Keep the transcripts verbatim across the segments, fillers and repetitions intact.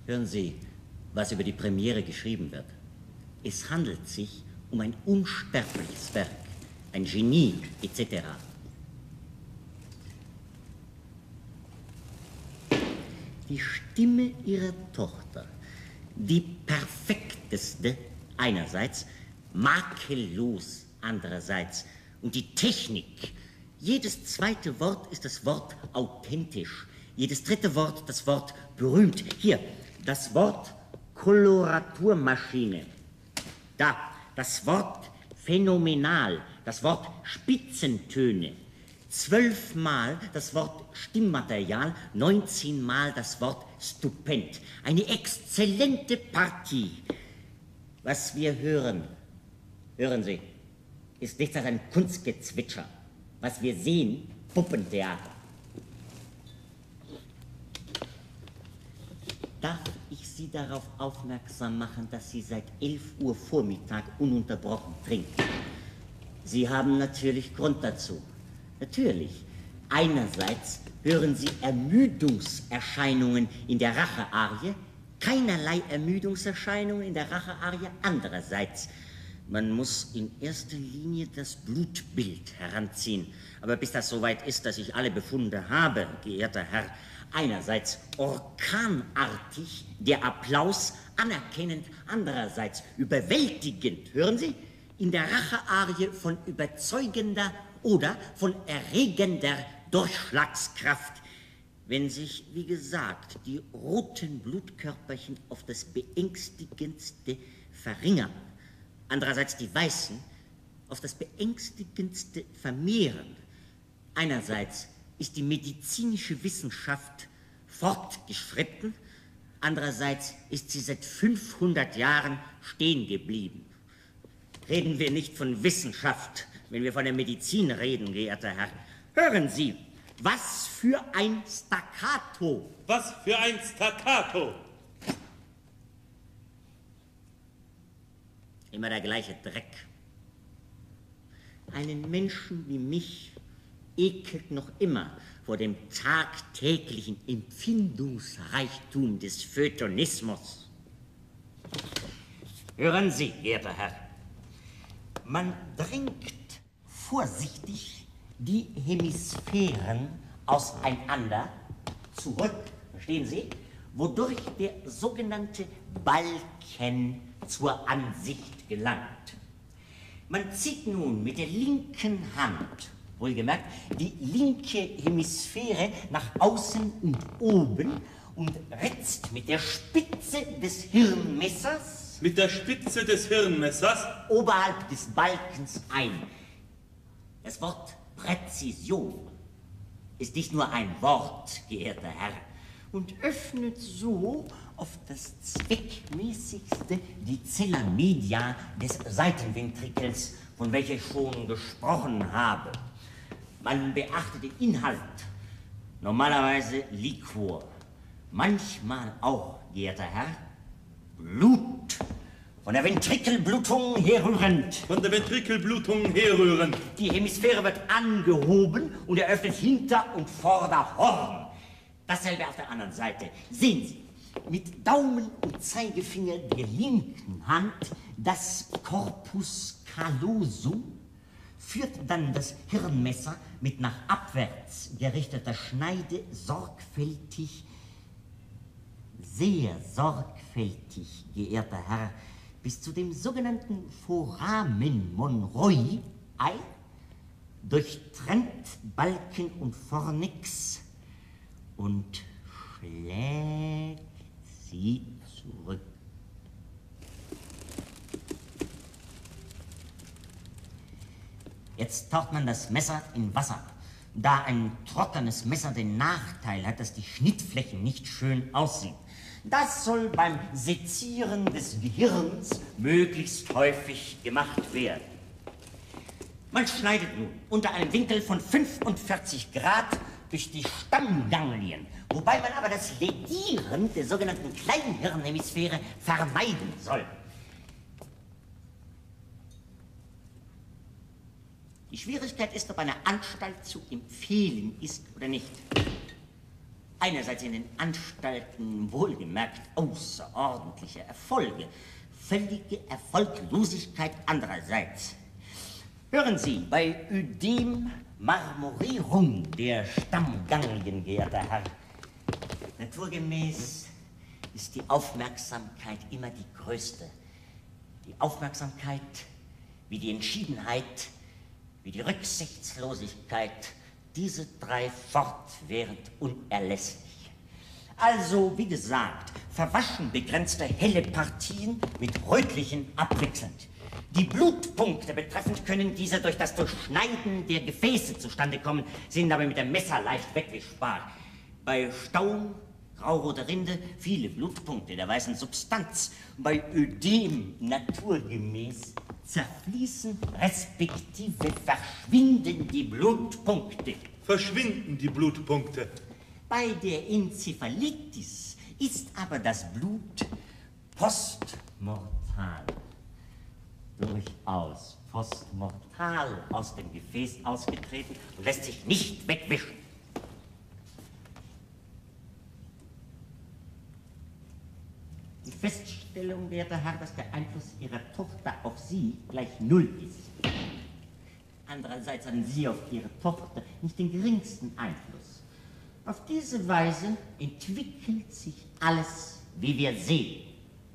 Hören Sie, was über die Premiere geschrieben wird. Es handelt sich um ein unsterbliches Werk, ein Genie et cetera. Die Stimme Ihrer Tochter, die perfekteste einerseits, makellos andererseits, und die Technik. Jedes zweite Wort ist das Wort authentisch, jedes dritte Wort das Wort berühmt. Hier, das Wort Koloraturmaschine. Da, das Wort phänomenal, das Wort Spitzentöne. Zwölfmal das Wort Stimmmaterial, neunzehnmal das Wort stupend. Eine exzellente Partie. Was wir hören, hören Sie, ist nichts als ein Kunstgezwitscher. Was wir sehen, Puppentheater. Darf ich Sie darauf aufmerksam machen, dass Sie seit elf Uhr Vormittag ununterbrochen trinken? Sie haben natürlich Grund dazu. Natürlich. Einerseits hören Sie Ermüdungserscheinungen in der Rachearie, keinerlei Ermüdungserscheinungen in der Rachearie andererseits. Man muss in erster Linie das Blutbild heranziehen. Aber bis das soweit ist, dass ich alle Befunde habe, geehrter Herr, einerseits orkanartig der Applaus, anerkennend, andererseits überwältigend, hören Sie, in der Rachearie von überzeugender oder von erregender Durchschlagskraft, wenn sich, wie gesagt, die roten Blutkörperchen auf das beängstigendste verringern, andererseits die weißen auf das beängstigendste vermehren. Einerseits ist die medizinische Wissenschaft fortgeschritten, andererseits ist sie seit fünfhundert Jahren stehen geblieben. Reden wir nicht von Wissenschaft, wenn wir von der Medizin reden, geehrter Herr. Hören Sie, was für ein Staccato. Was für ein Staccato. Immer der gleiche Dreck. Einen Menschen wie mich ekelt noch immer vor dem tagtäglichen Empfindungsreichtum des Feuilletonismus. Hören Sie, geehrter Herr, man drängt vorsichtig die Hemisphären auseinander zurück, verstehen Sie, wodurch der sogenannte Balken zur Ansicht gelangt. Man zieht nun mit der linken Hand, wohlgemerkt, die linke Hemisphäre nach außen und oben und ritzt mit der Spitze des Hirnmessers mit der Spitze des Hirnmessers oberhalb des Balkens ein. Das Wort Präzision ist nicht nur ein Wort, geehrter Herr, und öffnet so auf das zweckmäßigste die Cella media des Seitenventrikels, von welcher ich schon gesprochen habe. Man beachtet den Inhalt, normalerweise Liquor, manchmal auch, geehrter Herr, Blut, von der Ventrikelblutung herrührend. Von der Ventrikelblutung herrührend. Die Hemisphäre wird angehoben und eröffnet Hinter- und Vorderhorn. Dasselbe auf der anderen Seite. Sehen Sie, mit Daumen und Zeigefinger der linken Hand das Corpus callosum, führt dann das Hirnmesser mit nach abwärts gerichteter Schneide sorgfältig, sehr sorgfältig, geehrter Herr, bis zu dem sogenannten Foramen Monroy ein, durchtrennt Balken und Fornix und schlägt sie zurück. Jetzt taucht man das Messer in Wasser. Da ein trockenes Messer den Nachteil hat, dass die Schnittfläche nicht schön aussieht. Das soll beim Sezieren des Gehirns möglichst häufig gemacht werden. Man schneidet nun unter einem Winkel von fünfundvierzig Grad durch die Stammganglien, wobei man aber das Ledieren der sogenannten Kleinhirnhemisphäre vermeiden soll. Die Schwierigkeit ist, ob eine Anstalt zu empfehlen ist oder nicht. einerseits in den Anstalten wohlgemerkt außerordentliche Erfolge, völlige Erfolglosigkeit andererseits. Hören Sie, bei Ödem Marmorierung der Stammganglien, geehrter Herr, naturgemäß ist die Aufmerksamkeit immer die größte. Die Aufmerksamkeit wie die Entschiedenheit, wie die Rücksichtslosigkeit, diese drei fortwährend unerlässlich. Also, wie gesagt, verwaschen begrenzte helle Partien mit rötlichen abwechselnd. Die Blutpunkte betreffend können diese durch das Durchschneiden der Gefäße zustande kommen, sind aber mit dem Messer leicht wegwischbar. Bei Staum, graurote Rinde, viele Blutpunkte der weißen Substanz. Bei Ödem naturgemäß zerfließen respektive verschwinden die Blutpunkte. Verschwinden die Blutpunkte. Bei der Enzephalitis ist aber das Blut postmortal. Durchaus postmortal aus dem Gefäß ausgetreten und lässt sich nicht wegwischen. Die Feststellung, werter Herr, dass der Einfluss Ihrer Tochter auf Sie gleich null ist. Andererseits haben Sie auf Ihre Tochter nicht den geringsten Einfluss. Auf diese Weise entwickelt sich alles, wie wir sehen.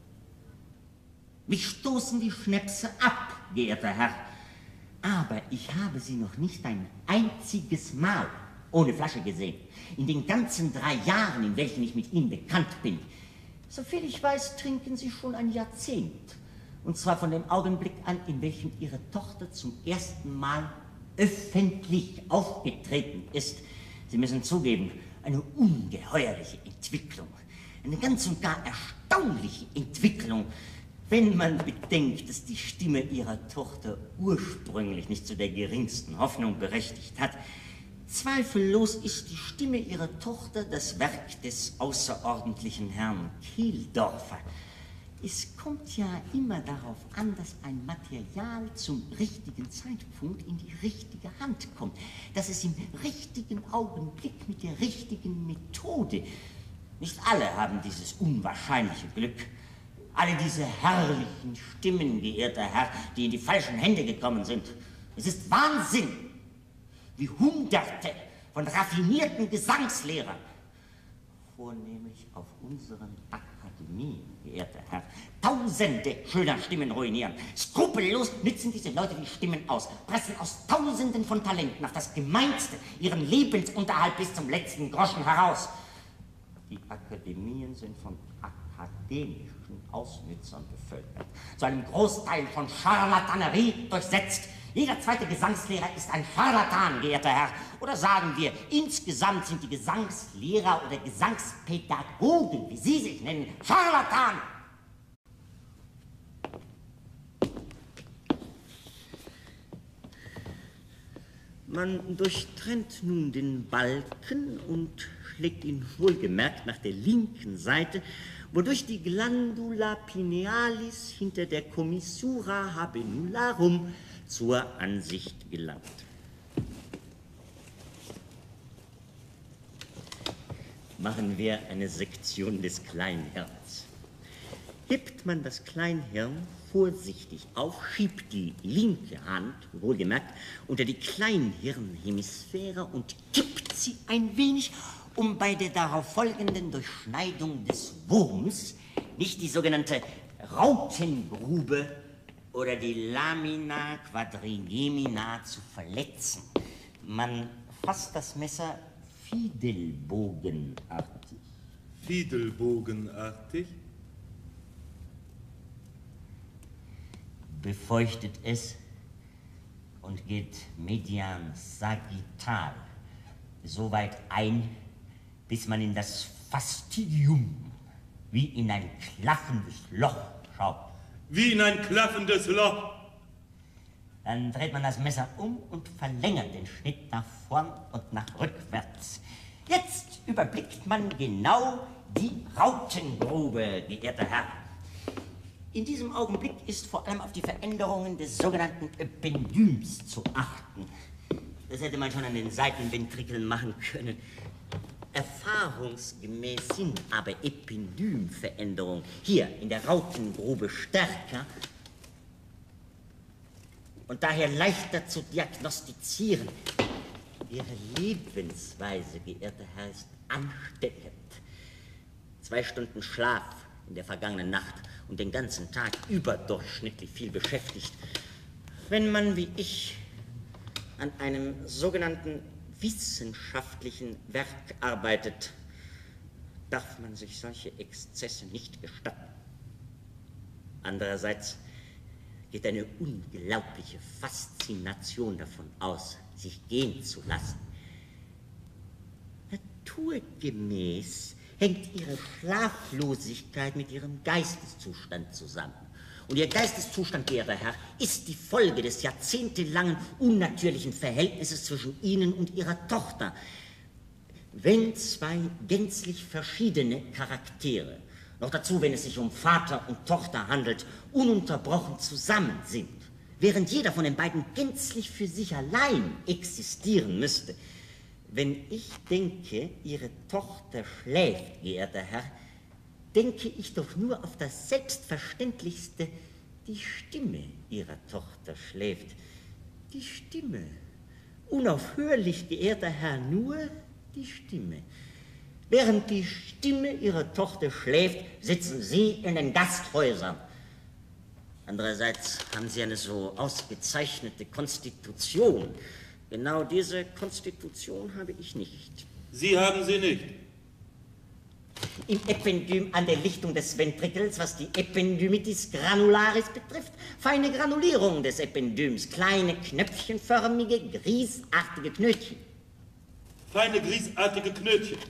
Mich stoßen die Schnäpse ab, geehrter Herr, aber ich habe sie noch nicht ein einziges Mal ohne Flasche gesehen. In den ganzen drei Jahren, in welchen ich mit Ihnen bekannt bin. Soviel ich weiß, trinken Sie schon ein Jahrzehnt. Und zwar von dem Augenblick an, in welchem Ihre Tochter zum ersten Mal öffentlich aufgetreten ist. Sie müssen zugeben, eine ungeheuerliche Entwicklung. Eine ganz und gar erstaunliche Entwicklung, wenn man bedenkt, dass die Stimme Ihrer Tochter ursprünglich nicht zu der geringsten Hoffnung berechtigt hat. Zweifellos ist die Stimme Ihrer Tochter das Werk des außerordentlichen Herrn Kehldorfer. Es kommt ja immer darauf an, dass ein Material zum richtigen Zeitpunkt in die richtige Hand kommt, dass es im richtigen Augenblick mit der richtigen Methode. Nicht alle haben dieses unwahrscheinliche Glück. Alle diese herrlichen Stimmen, geehrter Herr, die in die falschen Hände gekommen sind. Es ist Wahnsinn, wie Hunderte von raffinierten Gesangslehrern, vornehmlich auf unseren Akademien, geehrter Herr, Tausende schöner Stimmen ruinieren. Skrupellos nützen diese Leute die Stimmen aus, pressen aus Tausenden von Talenten auf das Gemeinste ihren Lebensunterhalt bis zum letzten Groschen heraus. Die Akademien sind von akademischen Ausnützern bevölkert, zu einem Großteil von Scharlatanerie durchsetzt. Jeder zweite Gesangslehrer ist ein Scharlatan, geehrter Herr. Oder sagen wir, insgesamt sind die Gesangslehrer oder Gesangspädagogen, wie Sie sich nennen, Scharlatan. Man durchtrennt nun den Balken und schlägt ihn wohlgemerkt nach der linken Seite, wodurch die Glandula pinealis hinter der Commissura habenularum zur Ansicht gelangt. Machen wir eine Sektion des Kleinhirns. Hebt man das Kleinhirn vorsichtig auf, schiebt die linke Hand, wohlgemerkt, unter die Kleinhirnhemisphäre und kippt sie ein wenig, um bei der darauf folgenden Durchschneidung des Wurms nicht die sogenannte Rautengrube oder die Lamina quadrigemina zu verletzen. Man fasst das Messer fiedelbogenartig. Fiedelbogenartig? Befeuchtet es und geht median sagittal so weit ein, bis man in das Fastidium wie in ein klaffendes Loch schaut. Wie in ein klaffendes Loch. Dann dreht man das Messer um und verlängert den Schnitt nach vorn und nach rückwärts. Jetzt überblickt man genau die Rautengrube, geehrter Herr. In diesem Augenblick ist vor allem auf die Veränderungen des sogenannten Ependyms zu achten. Das hätte man schon an den Seitenventrikeln machen können. Erfahrungsgemäß sind aber Ependymveränderungen hier in der Rautengrube stärker und daher leichter zu diagnostizieren. Ihre Lebensweise, geehrter Herr, ist ansteckend. Zwei Stunden Schlaf in der vergangenen Nacht und den ganzen Tag überdurchschnittlich viel beschäftigt. Wenn man wie ich an einem sogenannten wissenschaftlichen Werk arbeitet, darf man sich solche Exzesse nicht gestatten. Andererseits geht eine unglaubliche Faszination davon aus, sich gehen zu lassen. Naturgemäß hängt ihre Schlaflosigkeit mit ihrem Geisteszustand zusammen. Und ihr Geisteszustand, geehrter Herr, ist die Folge des jahrzehntelangen unnatürlichen Verhältnisses zwischen Ihnen und Ihrer Tochter. Wenn zwei gänzlich verschiedene Charaktere, noch dazu, wenn es sich um Vater und Tochter handelt, ununterbrochen zusammen sind, während jeder von den beiden gänzlich für sich allein existieren müsste. Wenn ich denke, Ihre Tochter schläft, geehrter Herr, denke ich doch nur auf das Selbstverständlichste, die Stimme Ihrer Tochter schläft. Die Stimme. Unaufhörlich, geehrter Herr, nur die Stimme. Während die Stimme Ihrer Tochter schläft, sitzen Sie in den Gasthäusern. Andererseits haben Sie eine so ausgezeichnete Konstitution. Genau diese Konstitution habe ich nicht. Sie haben sie nicht. Im Ependym an der Lichtung des Ventrikels, was die Ependymitis granularis betrifft, feine Granulierung des Ependyms, kleine knöpfchenförmige, griesartige Knötchen. Feine griesartige Knötchen.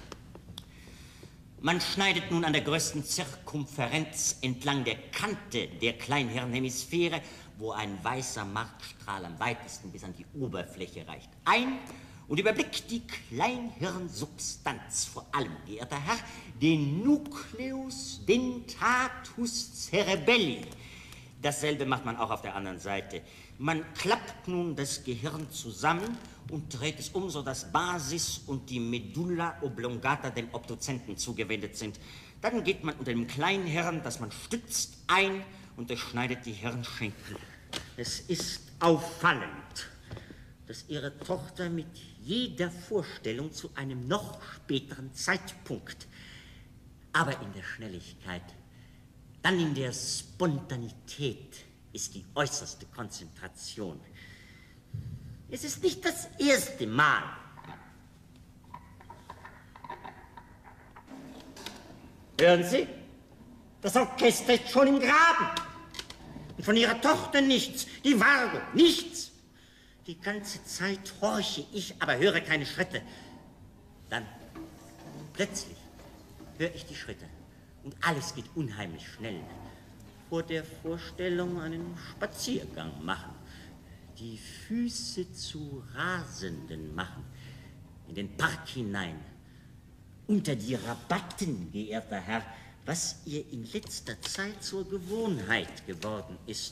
Man schneidet nun an der größten Zirkumferenz entlang der Kante der Kleinhirnhemisphäre, wo ein weißer Markstrahl am weitesten bis an die Oberfläche reicht, ein und überblickt die Kleinhirnsubstanz, vor allem, geehrter Herr, den Nucleus dentatus cerebelli. Dasselbe macht man auch auf der anderen Seite. Man klappt nun das Gehirn zusammen und dreht es um, sodass Basis und die Medulla oblongata dem Obduzenten zugewendet sind. Dann geht man unter dem Kleinhirn, das man stützt, ein und durchschneidet die Hirnschenkel. Es ist auffallend, dass Ihre Tochter mit jeder Vorstellung zu einem noch späteren Zeitpunkt, aber in der Schnelligkeit, dann in der Spontanität ist die äußerste Konzentration. Es ist nicht das erste Mal. Hören Sie? Das Orchester ist schon im Graben. Und von Ihrer Tochter nichts. Die Vargo, nichts. Die ganze Zeit horche ich, aber höre keine Schritte. Dann, plötzlich, höre ich die Schritte. Und alles geht unheimlich schnell. Vor der Vorstellung einen Spaziergang machen. Die Füße zu Rasenden machen. In den Park hinein. Unter die Rabatten, geehrter Herr, was ihr in letzter Zeit zur Gewohnheit geworden ist.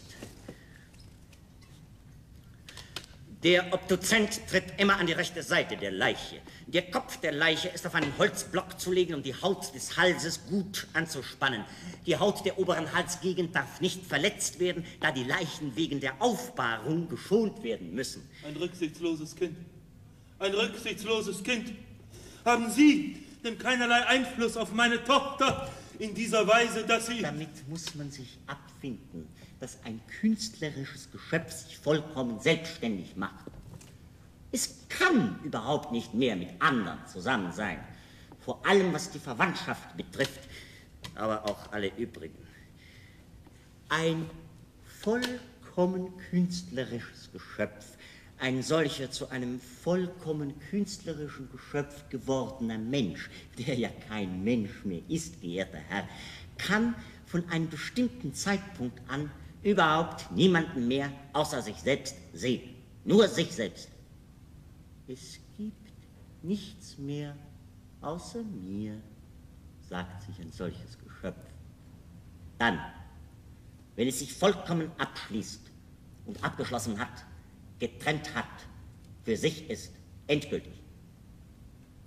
Der Obduzent tritt immer an die rechte Seite der Leiche. Der Kopf der Leiche ist auf einen Holzblock zu legen und die Haut des Halses gut anzuspannen. Die Haut der oberen Halsgegend darf nicht verletzt werden, da die Leichen wegen der Aufbahrung geschont werden müssen. Ein rücksichtsloses Kind. Ein rücksichtsloses Kind. Haben Sie denn keinerlei Einfluss auf meine Tochter in dieser Weise, dass sie... Damit muss man sich abfinden, dass ein künstlerisches Geschöpf sich vollkommen selbstständig macht. Es kann überhaupt nicht mehr mit anderen zusammen sein, vor allem was die Verwandtschaft betrifft, aber auch alle übrigen. Ein vollkommen künstlerisches Geschöpf, ein solcher zu einem vollkommen künstlerischen Geschöpf gewordener Mensch, der ja kein Mensch mehr ist, geehrter Herr, kann von einem bestimmten Zeitpunkt an überhaupt niemanden mehr außer sich selbst sehen. Nur sich selbst. Es gibt nichts mehr außer mir, sagt sich ein solches Geschöpf. Dann, wenn es sich vollkommen abschließt und abgeschlossen hat, getrennt hat, für sich ist, endgültig.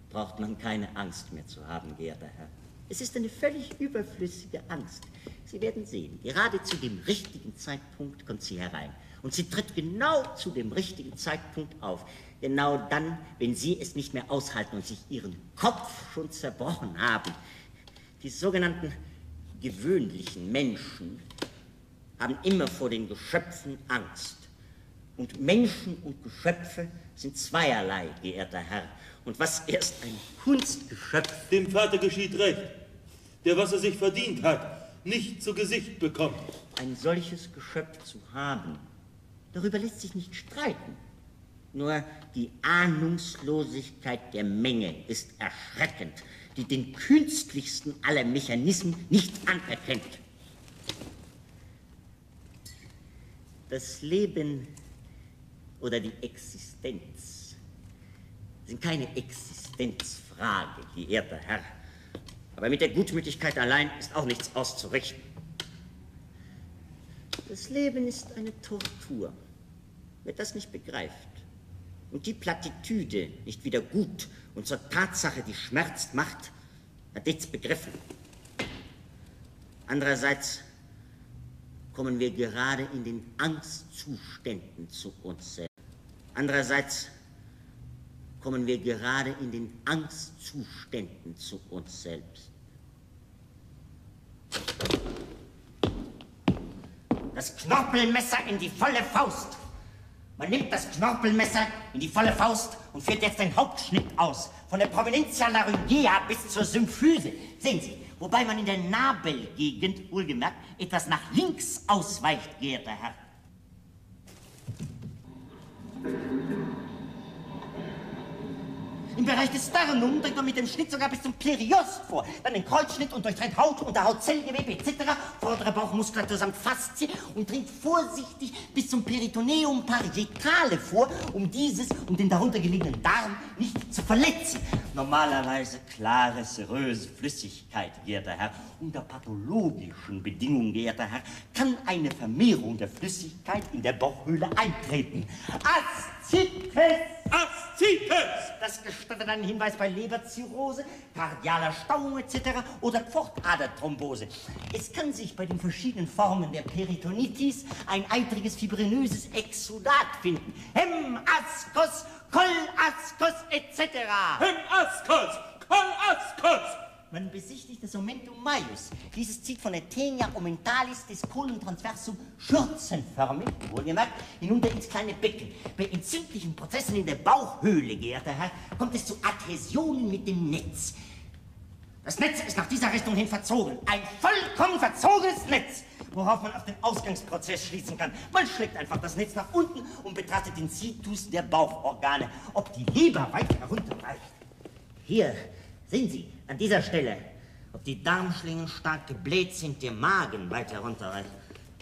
braucht man keine Angst mehr zu haben, geehrter Herr. Es ist eine völlig überflüssige Angst. Sie werden sehen, gerade zu dem richtigen Zeitpunkt kommt sie herein. Und sie tritt genau zu dem richtigen Zeitpunkt auf. Genau dann, wenn Sie es nicht mehr aushalten und sich Ihren Kopf schon zerbrochen haben. Die sogenannten gewöhnlichen Menschen haben immer vor den Geschöpfen Angst. Und Menschen und Geschöpfe sind zweierlei, geehrter Herr. Und was erst ein Kunstgeschöpf... Dem Vater geschieht recht, der, was er sich verdient hat, nicht zu Gesicht bekommt. Ein solches Geschöpf zu haben, darüber lässt sich nicht streiten. Nur die Ahnungslosigkeit der Menge ist erschreckend, die den künstlichsten aller Mechanismen nicht anerkennt. Das Leben oder die Existenz sind keine Existenzfrage, geehrter Herr. Aber mit der Gutmütigkeit allein ist auch nichts auszurichten. Das Leben ist eine Tortur. Wer das nicht begreift und die Plattitüde nicht wieder gut und zur Tatsache, die schmerzt, macht, hat nichts begriffen. Andererseits kommen wir gerade in den Angstzuständen zu uns selbst. Andererseits kommen wir gerade in den Angstzuständen zu uns selbst. Das Knorpelmesser in die volle Faust. Man nimmt das Knorpelmesser in die volle Faust und führt jetzt den Hauptschnitt aus. Von der Providentia Laryngea bis zur Symphyse. Sehen Sie, wobei man in der Nabelgegend, wohlgemerkt, etwas nach links ausweicht, geehrter Herr. Im Bereich des Sternum dringt man mit dem Schnitt sogar bis zum Plerios vor, dann den Kreuzschnitt und durchtrennt Haut, Unterhaut, Zellgewebe et cetera, vordere Bauchmuskulatur samt Faszie und dringt vorsichtig bis zum Peritoneum parietale vor, um dieses und den darunter gelegenen Darm nicht zu verletzen. Normalerweise klare, seröse Flüssigkeit, geehrter Herr. Unter pathologischen Bedingungen, geehrter Herr, kann eine Vermehrung der Flüssigkeit in der Bauchhöhle eintreten. Aszites! Aszites! Das gestattet einen Hinweis bei Leberzirrhose, kardialer Stauung et cetera oder Pfortaderthrombose. Es kann sich bei den verschiedenen Formen der Peritonitis ein eitriges, fibrinöses Exudat finden. Hemaskos, Kolaskos et cetera. Hemaskos, Kolaskos! Man besichtigt das Omentum maius. Dieses zieht von der Tenia omentalis des Colon-Transversum schürzenförmig, wohlgemerkt, hinunter ins kleine Becken. Bei entzündlichen Prozessen in der Bauchhöhle, geehrter Herr, kommt es zu Adhäsionen mit dem Netz. Das Netz ist nach dieser Richtung hin verzogen. Ein vollkommen verzogenes Netz, worauf man auf den Ausgangsprozess schließen kann. Man schlägt einfach das Netz nach unten und betrachtet den Situs der Bauchorgane, ob die Leber weit herunterreicht. Hier, sehen Sie, an dieser Stelle, ob die Darmschlingen stark gebläht sind, der Magen weit herunterreicht.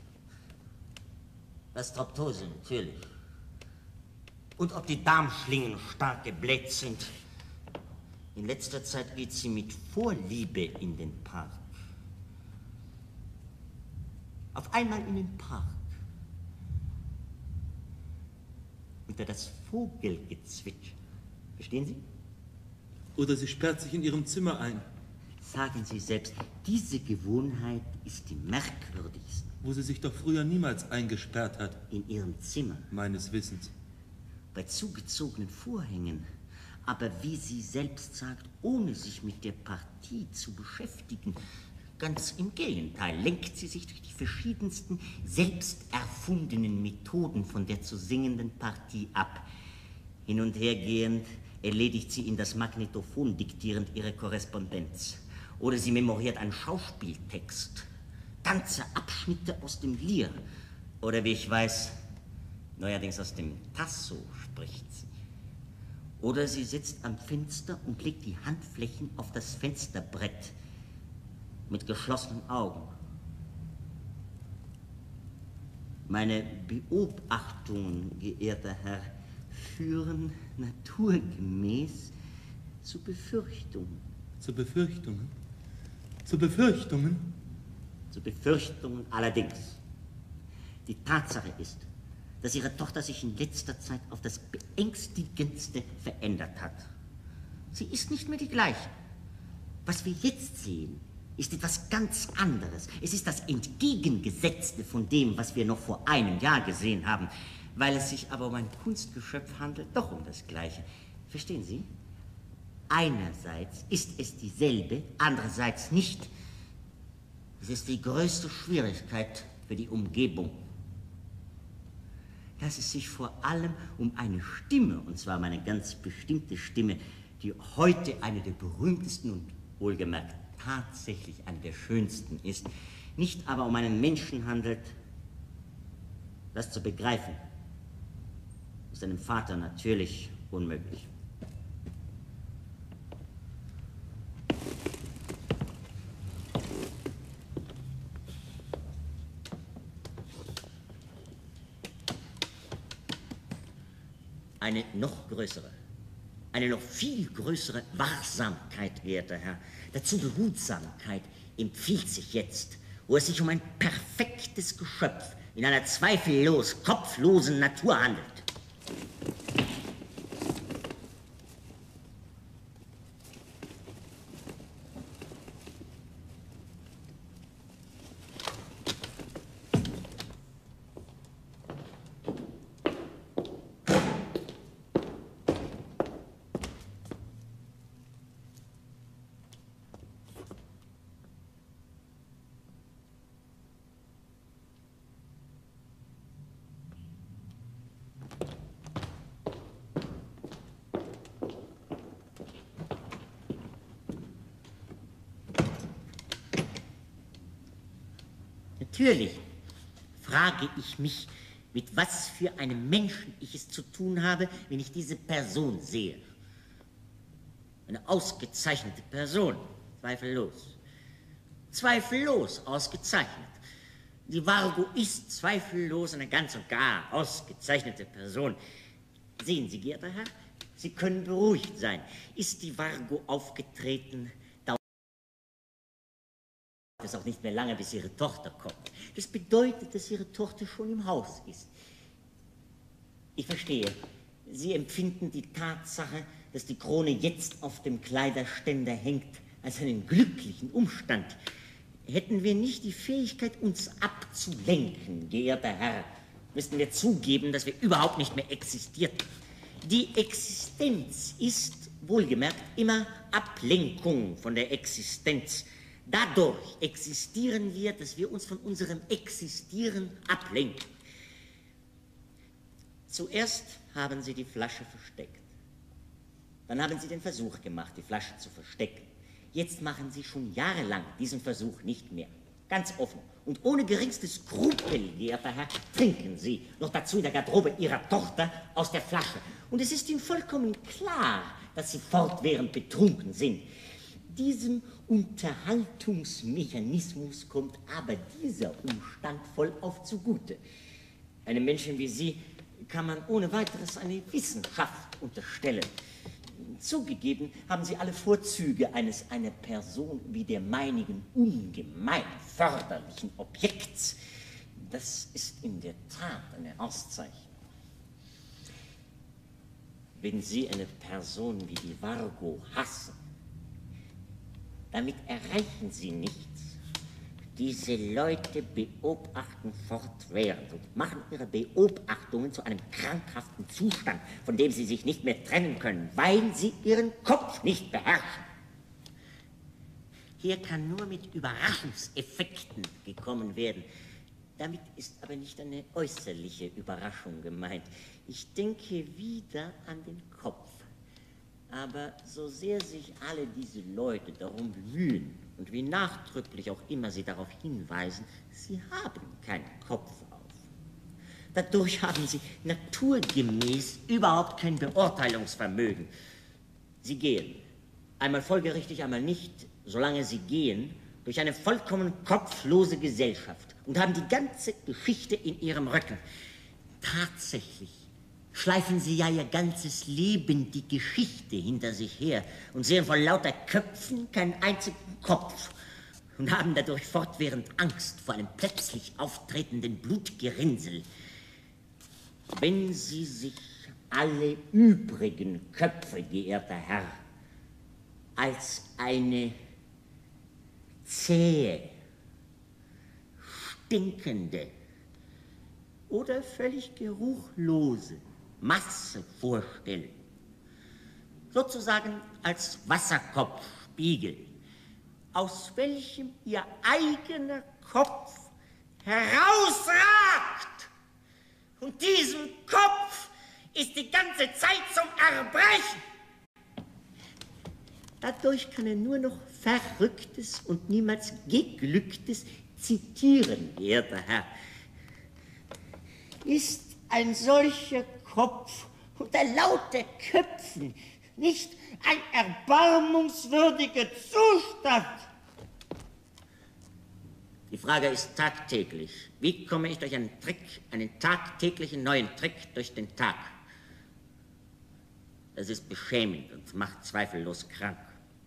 Gastroptose, natürlich. Und ob die Darmschlingen stark gebläht sind. In letzter Zeit geht sie mit Vorliebe in den Park. Auf einmal in den Park. Unter das Vogelgezwitscher. Verstehen Sie? Oder sie sperrt sich in ihrem Zimmer ein. Sagen Sie selbst, diese Gewohnheit ist die merkwürdigste. Wo sie sich doch früher niemals eingesperrt hat. In Ihrem Zimmer. Meines Wissens. Bei zugezogenen Vorhängen. Aber wie sie selbst sagt, ohne sich mit der Partie zu beschäftigen. Ganz im Gegenteil, lenkt sie sich durch die verschiedensten selbst erfundenen Methoden von der zu singenden Partie ab. Hin und her gehend erledigt sie in das Magnetophon diktierend ihre Korrespondenz. Oder sie memoriert einen Schauspieltext, ganze Abschnitte aus dem Lear. Oder wie ich weiß, neuerdings aus dem Tasso spricht sie. Oder sie sitzt am Fenster und legt die Handflächen auf das Fensterbrett mit geschlossenen Augen. Meine Beobachtungen, geehrter Herr, führen naturgemäß zu Befürchtungen. Zu Befürchtungen? Zu Befürchtungen? Zu Befürchtungen allerdings. Die Tatsache ist, dass Ihre Tochter sich in letzter Zeit auf das Beängstigendste verändert hat. Sie ist nicht mehr die gleiche. Was wir jetzt sehen, ist etwas ganz anderes. Es ist das Entgegengesetzte von dem, was wir noch vor einem Jahr gesehen haben. Weil es sich aber um ein Kunstgeschöpf handelt, doch um das Gleiche. Verstehen Sie? Einerseits ist es dieselbe, andererseits nicht. Es ist die größte Schwierigkeit für die Umgebung. Dass es sich vor allem um eine Stimme, und zwar um eine ganz bestimmte Stimme, die heute eine der berühmtesten und wohlgemerkt tatsächlich eine der schönsten ist, nicht aber um einen Menschen handelt, das zu begreifen, ist einem Vater natürlich unmöglich. Eine noch größere, eine noch viel größere Wachsamkeit, werter Herr, dazu Behutsamkeit, empfiehlt sich jetzt, wo es sich um ein perfektes Geschöpf in einer zweifellos kopflosen Natur handelt. Natürlich frage ich mich, mit was für einem Menschen ich es zu tun habe, wenn ich diese Person sehe. Eine ausgezeichnete Person, zweifellos. Zweifellos ausgezeichnet. Die Vargo ist zweifellos eine ganz und gar ausgezeichnete Person. Sehen Sie, geehrter Herr, Sie können beruhigt sein. Ist die Vargo aufgetreten, es auch nicht mehr lange, bis ihre Tochter kommt. Das bedeutet, dass ihre Tochter schon im Haus ist. Ich verstehe. Sie empfinden die Tatsache, dass die Krone jetzt auf dem Kleiderständer hängt, als einen glücklichen Umstand. Hätten wir nicht die Fähigkeit, uns abzulenken, geehrter Herr, müssten wir zugeben, dass wir überhaupt nicht mehr existierten. Die Existenz ist, wohlgemerkt, immer Ablenkung von der Existenz. Dadurch existieren wir, dass wir uns von unserem Existieren ablenken. Zuerst haben Sie die Flasche versteckt. Dann haben Sie den Versuch gemacht, die Flasche zu verstecken. Jetzt machen Sie schon jahrelang diesen Versuch nicht mehr. Ganz offen und ohne geringste Skrupel, geehrter Herr, trinken Sie, noch dazu in der Garderobe Ihrer Tochter, aus der Flasche. Und es ist Ihnen vollkommen klar, dass Sie fortwährend betrunken sind. Diesem Unterhaltungsmechanismus kommt aber dieser Umstand vollauf zugute. Einem Menschen wie Sie kann man ohne weiteres eine Wissenschaft unterstellen. Zugegeben haben Sie alle Vorzüge eines einer Person wie der meinigen ungemein förderlichen Objekts. Das ist in der Tat eine Auszeichnung. Wenn Sie eine Person wie die Vargo hassen, damit erreichen Sie nichts. Diese Leute beobachten fortwährend und machen ihre Beobachtungen zu einem krankhaften Zustand, von dem sie sich nicht mehr trennen können, weil sie ihren Kopf nicht beherrschen. Hier kann nur mit Überraschungseffekten gekommen werden. Damit ist aber nicht eine äußerliche Überraschung gemeint. Ich denke wieder an den Kopf. Aber so sehr sich alle diese Leute darum bemühen und wie nachdrücklich auch immer sie darauf hinweisen, sie haben keinen Kopf auf. Dadurch haben sie naturgemäß überhaupt kein Beurteilungsvermögen. Sie gehen, einmal folgerichtig, einmal nicht, solange sie gehen, durch eine vollkommen kopflose Gesellschaft und haben die ganze Geschichte in ihrem Rücken. Tatsächlich schleifen sie ja ihr ganzes Leben die Geschichte hinter sich her und sehen vor lauter Köpfen keinen einzigen Kopf und haben dadurch fortwährend Angst vor einem plötzlich auftretenden Blutgerinnsel. Wenn Sie sich alle übrigen Köpfe, geehrter Herr, als eine zähe, stinkende oder völlig geruchlose Masse vorstellen, sozusagen als Wasserkopfspiegel, aus welchem ihr eigener Kopf herausragt. Und diesem Kopf ist die ganze Zeit zum Erbrechen. Dadurch kann er nur noch Verrücktes und niemals Geglücktes zitieren, geehrter Herr. Ist ein solcher Kopf unter lauter Köpfen nicht ein erbarmungswürdiger Zustand? Die Frage ist tagtäglich. Wie komme ich durch einen Trick, einen tagtäglichen neuen Trick durch den Tag? Das ist beschämend und macht zweifellos krank.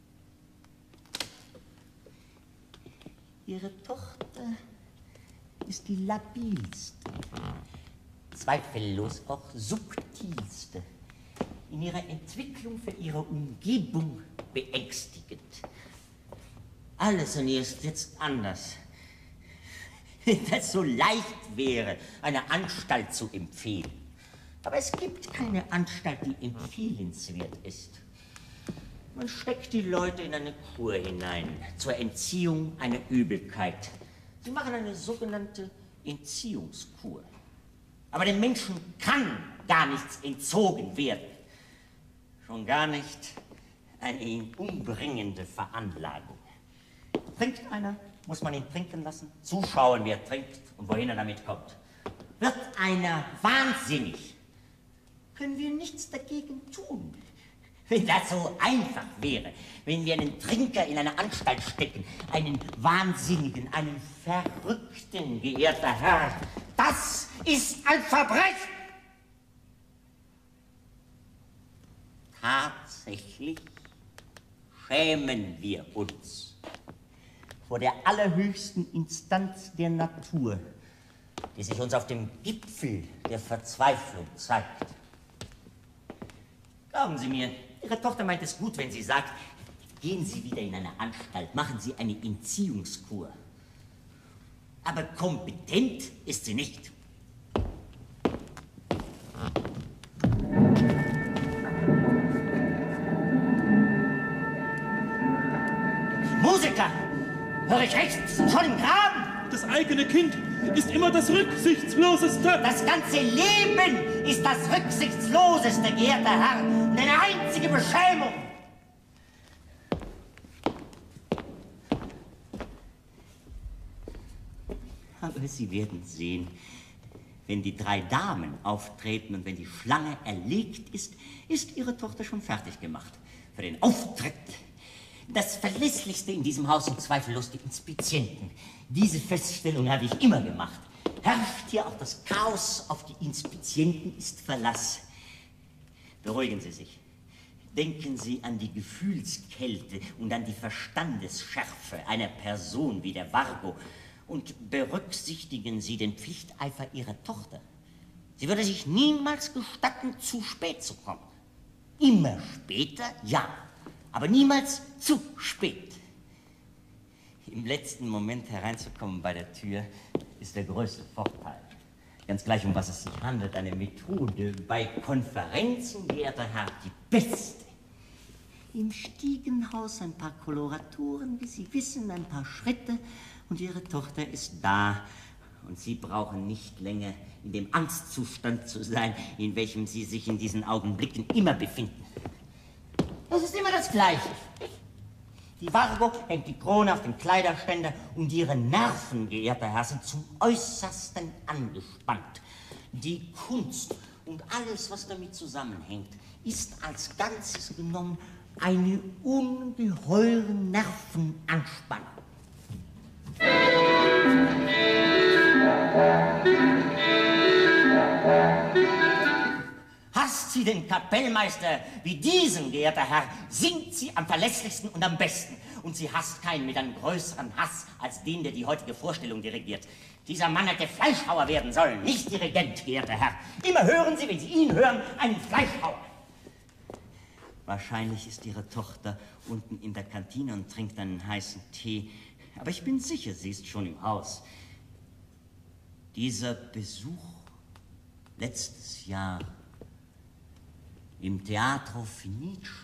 Ihre Tochter ist die labilste, zweifellos auch subtilste, in ihrer Entwicklung für ihre Umgebung beängstigend. Alles an ihr ist jetzt anders. Wenn das so leicht wäre, eine Anstalt zu empfehlen. Aber es gibt keine Anstalt, die empfehlenswert ist. Man steckt die Leute in eine Kur hinein, zur Entziehung einer Übelkeit. Sie machen eine sogenannte Entziehungskur. Aber dem Menschen kann gar nichts entzogen werden. Schon gar nicht eine ihn umbringende Veranlagung. Trinkt einer, muss man ihn trinken lassen, zuschauen, wer trinkt und wohin er damit kommt. Wird einer wahnsinnig, können wir nichts dagegen tun. Wenn das so einfach wäre, wenn wir einen Trinker in eine Anstalt stecken, einen Wahnsinnigen, einen Verrückten, geehrter Herr, das ist ein Verbrechen. Tatsächlich schämen wir uns vor der allerhöchsten Instanz der Natur, die sich uns auf dem Gipfel der Verzweiflung zeigt. Glauben Sie mir, Ihre Tochter meint es gut, wenn sie sagt, gehen Sie wieder in eine Anstalt, machen Sie eine Entziehungskur. Aber kompetent ist sie nicht. Musiker! Höre ich recht? Schon im Graben! Das eigene Kind ist immer das Rücksichtsloseste. Das ganze Leben ist das Rücksichtsloseste, geehrter Herr. Und eine einzige Beschämung. Aber Sie werden sehen, wenn die drei Damen auftreten und wenn die Schlange erlegt ist, ist Ihre Tochter schon fertig gemacht für den Auftritt. Das Verlässlichste in diesem Haus sind zweifellos die Inspizienten. Diese Feststellung habe ich immer gemacht. Herrscht hier auch das Chaos, auf die Inspizienten ist Verlass. Beruhigen Sie sich. Denken Sie an die Gefühlskälte und an die Verstandesschärfe einer Person wie der Vargo und berücksichtigen Sie den Pflichteifer Ihrer Tochter. Sie würde sich niemals gestatten, zu spät zu kommen. Immer später, ja. Aber niemals zu spät. Im letzten Moment hereinzukommen bei der Tür ist der größte Vorteil. Ganz gleich, um was es sich handelt, eine Methode bei Konferenzen, geehrter Herr, die beste. Im Stiegenhaus ein paar Koloraturen, wie Sie wissen, ein paar Schritte und Ihre Tochter ist da. Und Sie brauchen nicht länger in dem Angstzustand zu sein, in welchem Sie sich in diesen Augenblicken immer befinden. Das ist immer das Gleiche. Die Vargo hängt die Krone auf den Kleiderständer und ihre Nerven, geehrter Herr, sind zum Äußersten angespannt. Die Kunst und alles, was damit zusammenhängt, ist als Ganzes genommen eine ungeheure Nervenanspannung. Hasst Sie den Kapellmeister wie diesen, geehrter Herr, sind Sie am verlässlichsten und am besten. Und sie hasst keinen mit einem größeren Hass als den, der die heutige Vorstellung dirigiert. Dieser Mann hätte Fleischhauer werden sollen, nicht Dirigent, geehrter Herr. Immer hören Sie, wenn Sie ihn hören, einen Fleischhauer. Wahrscheinlich ist Ihre Tochter unten in der Kantine und trinkt einen heißen Tee. Aber ich bin sicher, sie ist schon im Haus. Dieser Besuch letztes Jahr im Teatro Fenice,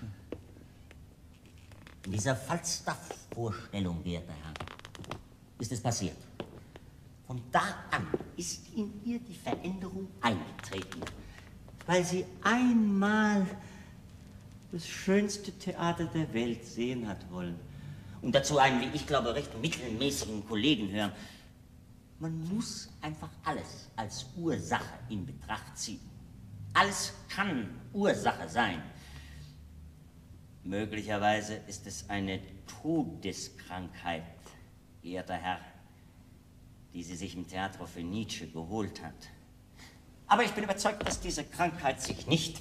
in dieser Falstaff-Vorstellung, werter Herr, ist es passiert. Von da an ist in ihr die Veränderung eingetreten, weil sie einmal das schönste Theater der Welt sehen hat wollen. Und dazu einen, wie ich glaube, recht mittelmäßigen Kollegen hören. Man muss einfach alles als Ursache in Betracht ziehen. Alles kann Ursache sein. Möglicherweise ist es eine Todeskrankheit, geehrter Herr, die sie sich im Teatro Fenice geholt hat. Aber ich bin überzeugt, dass diese Krankheit sich nicht,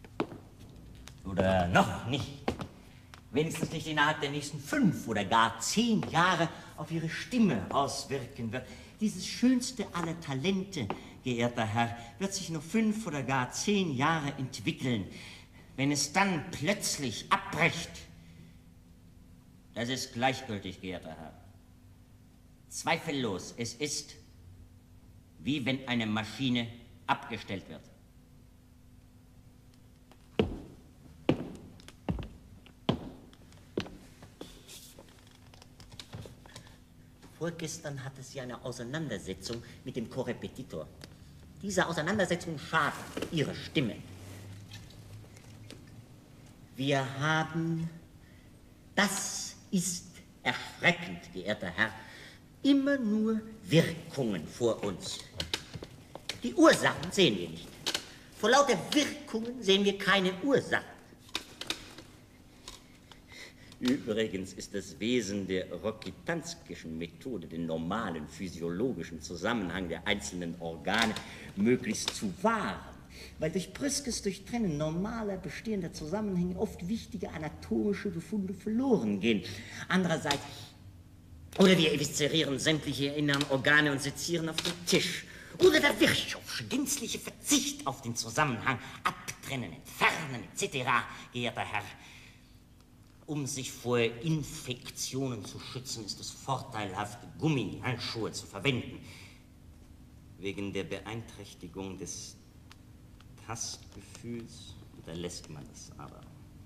oder noch nicht, wenigstens nicht innerhalb der nächsten fünf oder gar zehn Jahre auf ihre Stimme auswirken wird. Dieses schönste aller Talente, geehrter Herr, wird sich nur fünf oder gar zehn Jahre entwickeln. Wenn es dann plötzlich abbricht, das ist gleichgültig, geehrter Herr. Zweifellos, es ist, wie wenn eine Maschine abgestellt wird. Vorgestern hatte sie eine Auseinandersetzung mit dem Korrepetitor. Diese Auseinandersetzung schadet ihrer Stimme. Wir haben, das ist erschreckend, geehrter Herr, immer nur Wirkungen vor uns. Die Ursachen sehen wir nicht. Vor lauter Wirkungen sehen wir keine Ursachen. Übrigens ist das Wesen der Rokitansky'schen Methode, den normalen physiologischen Zusammenhang der einzelnen Organe möglichst zu wahren, weil durch brüskes Durchtrennen normaler bestehender Zusammenhänge oft wichtige anatomische Befunde verloren gehen. Andererseits, oder wir eviscerieren sämtliche inneren Organe und sezieren auf den Tisch. Oder der Virchow'sche gänzliche Verzicht auf den Zusammenhang, abtrennen, entfernen, et cetera, geehrter Herr. Um sich vor Infektionen zu schützen, ist es vorteilhaft, Gummihandschuhe zu verwenden. Wegen der Beeinträchtigung des Tastgefühls unterlässt man es aber.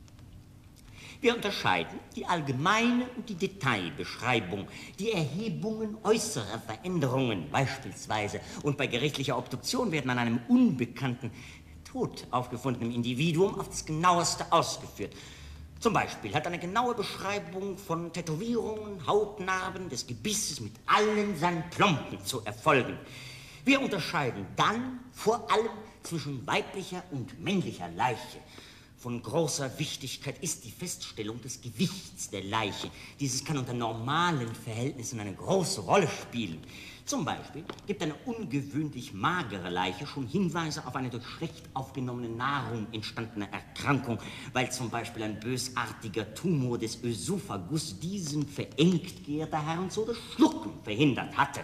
Wir unterscheiden die allgemeine und die Detailbeschreibung, die Erhebungen äußerer Veränderungen beispielsweise. Und bei gerichtlicher Obduktion werden an einem unbekannten, tot aufgefundenen Individuum auf das Genaueste ausgeführt. Zum Beispiel hat eine genaue Beschreibung von Tätowierungen, Hautnarben des Gebisses mit allen seinen Plomben zu erfolgen. Wir unterscheiden dann vor allem zwischen weiblicher und männlicher Leiche. Von großer Wichtigkeit ist die Feststellung des Gewichts der Leiche. Dieses kann unter normalen Verhältnissen eine große Rolle spielen. Zum Beispiel gibt eine ungewöhnlich magere Leiche schon Hinweise auf eine durch schlecht aufgenommene Nahrung entstandene Erkrankung, weil zum Beispiel ein bösartiger Tumor des Ösophagus diesen verengt, geehrter Herr, und so das Schlucken verhindert hatte.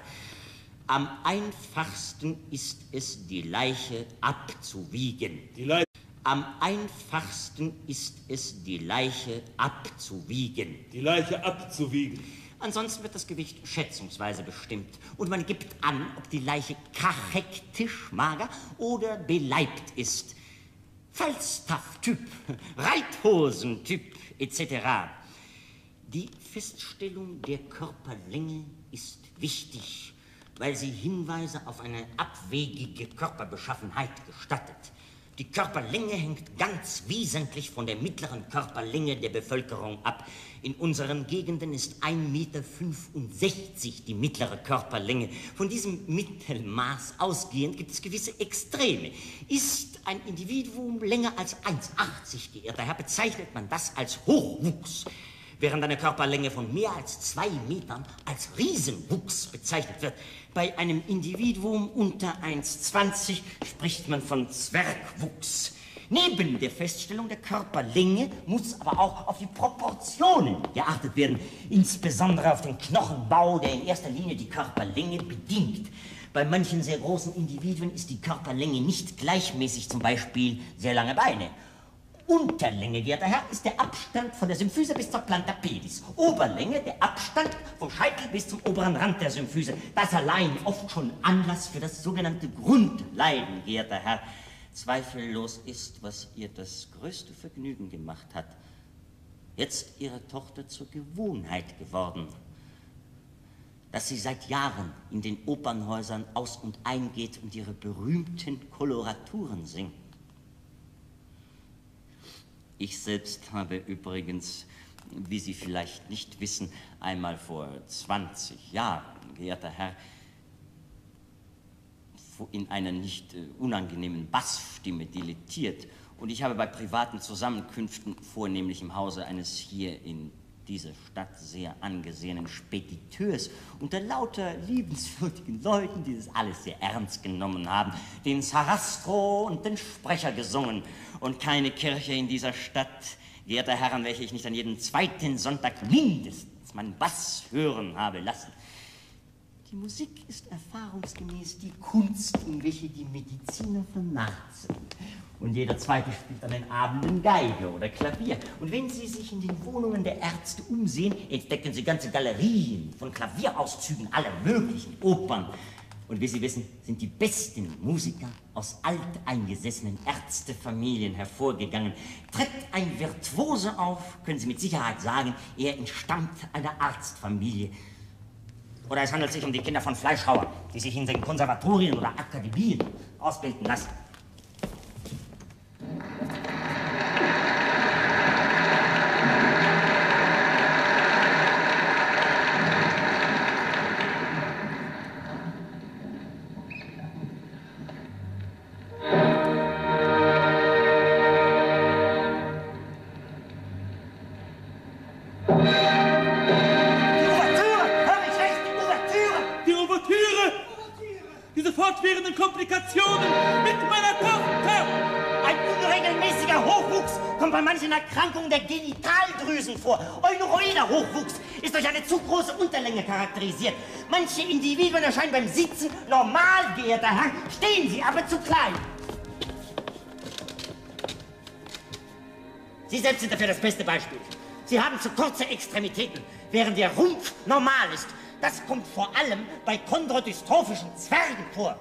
Am einfachsten ist es, die Leiche abzuwiegen. Die Leiche. Am einfachsten ist es, die Leiche abzuwiegen. Die Leiche abzuwiegen. Ansonsten wird das Gewicht schätzungsweise bestimmt und man gibt an, ob die Leiche kachektisch mager oder beleibt ist. Falstaff-Typ, Reithosen-Typ et cetera. Die Feststellung der Körperlänge ist wichtig, weil sie Hinweise auf eine abwegige Körperbeschaffenheit gestattet. Die Körperlänge hängt ganz wesentlich von der mittleren Körperlänge der Bevölkerung ab. In unseren Gegenden ist ein Meter fünfundsechzig die mittlere Körperlänge. Von diesem Mittelmaß ausgehend gibt es gewisse Extreme. Ist ein Individuum länger als eins Komma achtzig, geehrter Herr, bezeichnet man das als Hochwuchs, während eine Körperlänge von mehr als zwei Metern als Riesenwuchs bezeichnet wird. Bei einem Individuum unter eins Komma zwanzig spricht man von Zwergwuchs. Neben der Feststellung der Körperlänge muss aber auch auf die Proportionen geachtet werden, insbesondere auf den Knochenbau, der in erster Linie die Körperlänge bedingt. Bei manchen sehr großen Individuen ist die Körperlänge nicht gleichmäßig, zum Beispiel sehr lange Beine. Unterlänge, werter Herr, ist der Abstand von der Symphyse bis zur Planta pedis. Oberlänge, der Abstand vom Scheitel bis zum oberen Rand der Symphyse. Das allein oft schon Anlass für das sogenannte Grundleiden, werter Herr. Zweifellos ist, was ihr das größte Vergnügen gemacht hat, jetzt ihre Tochter zur Gewohnheit geworden. Dass sie seit Jahren in den Opernhäusern aus- und eingeht und ihre berühmten Koloraturen singt. Ich selbst habe übrigens, wie Sie vielleicht nicht wissen, einmal vor zwanzig Jahren, geehrter Herr, in einer nicht äh, unangenehmen Bassstimme dilettiert. Und ich habe bei privaten Zusammenkünften, vornehmlich im Hause eines hier in dieser Stadt sehr angesehenen Spediteurs, unter lauter liebenswürdigen Leuten, die das alles sehr ernst genommen haben, den Sarastro und den Sprecher gesungen. Und keine Kirche in dieser Stadt, geehrter Herren, welche ich nicht an jedem zweiten Sonntag mindestens meinen Bass hören habe lassen. Die Musik ist erfahrungsgemäß die Kunst, in welche die Mediziner vernarrt sind. Und jeder Zweite spielt an den Abenden Geige oder Klavier. Und wenn Sie sich in den Wohnungen der Ärzte umsehen, entdecken Sie ganze Galerien von Klavierauszügen aller möglichen Opern. Und wie Sie wissen, sind die besten Musiker aus alteingesessenen Ärztefamilien hervorgegangen. Tritt ein Virtuose auf, können Sie mit Sicherheit sagen, er entstammt einer Arztfamilie. Oder es handelt sich um die Kinder von Fleischhauern, die sich in den Konservatorien oder Akademien ausbilden lassen. Komplikationen mit meiner Tochter! Ein unregelmäßiger Hochwuchs kommt bei manchen Erkrankungen der Genitaldrüsen vor. Eunoroider Hochwuchs ist durch eine zu große Unterlänge charakterisiert. Manche Individuen erscheinen beim Sitzen normal, geehrter Herr, stehen sie aber zu klein. Sie selbst sind dafür das beste Beispiel. Sie haben zu kurze Extremitäten, während der Rumpf normal ist. Das kommt vor allem bei chondrodystrophischen Zwergen vor.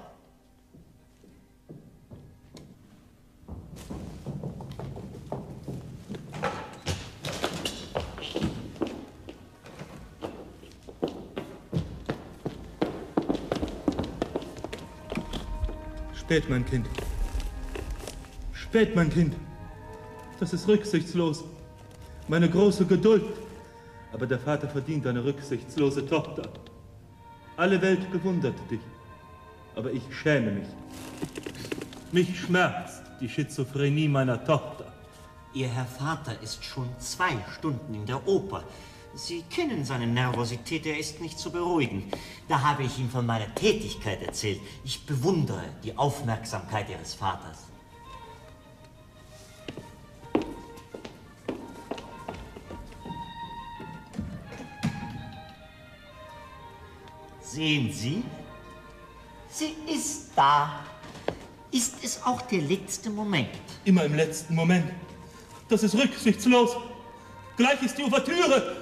Spät, mein Kind. Spät, mein Kind. Das ist rücksichtslos. Meine große Geduld. Aber der Vater verdient eine rücksichtslose Tochter. Alle Welt bewundert dich. Aber ich schäme mich. Mich schmerzt die Schizophrenie meiner Tochter. Ihr Herr Vater ist schon zwei Stunden in der Oper. Sie kennen seine Nervosität, er ist nicht zu beruhigen. Da habe ich ihm von meiner Tätigkeit erzählt. Ich bewundere die Aufmerksamkeit Ihres Vaters. Sehen Sie? Sie ist da. Ist es auch der letzte Moment? Immer im letzten Moment. Das ist rücksichtslos. Gleich ist die Ouvertüre.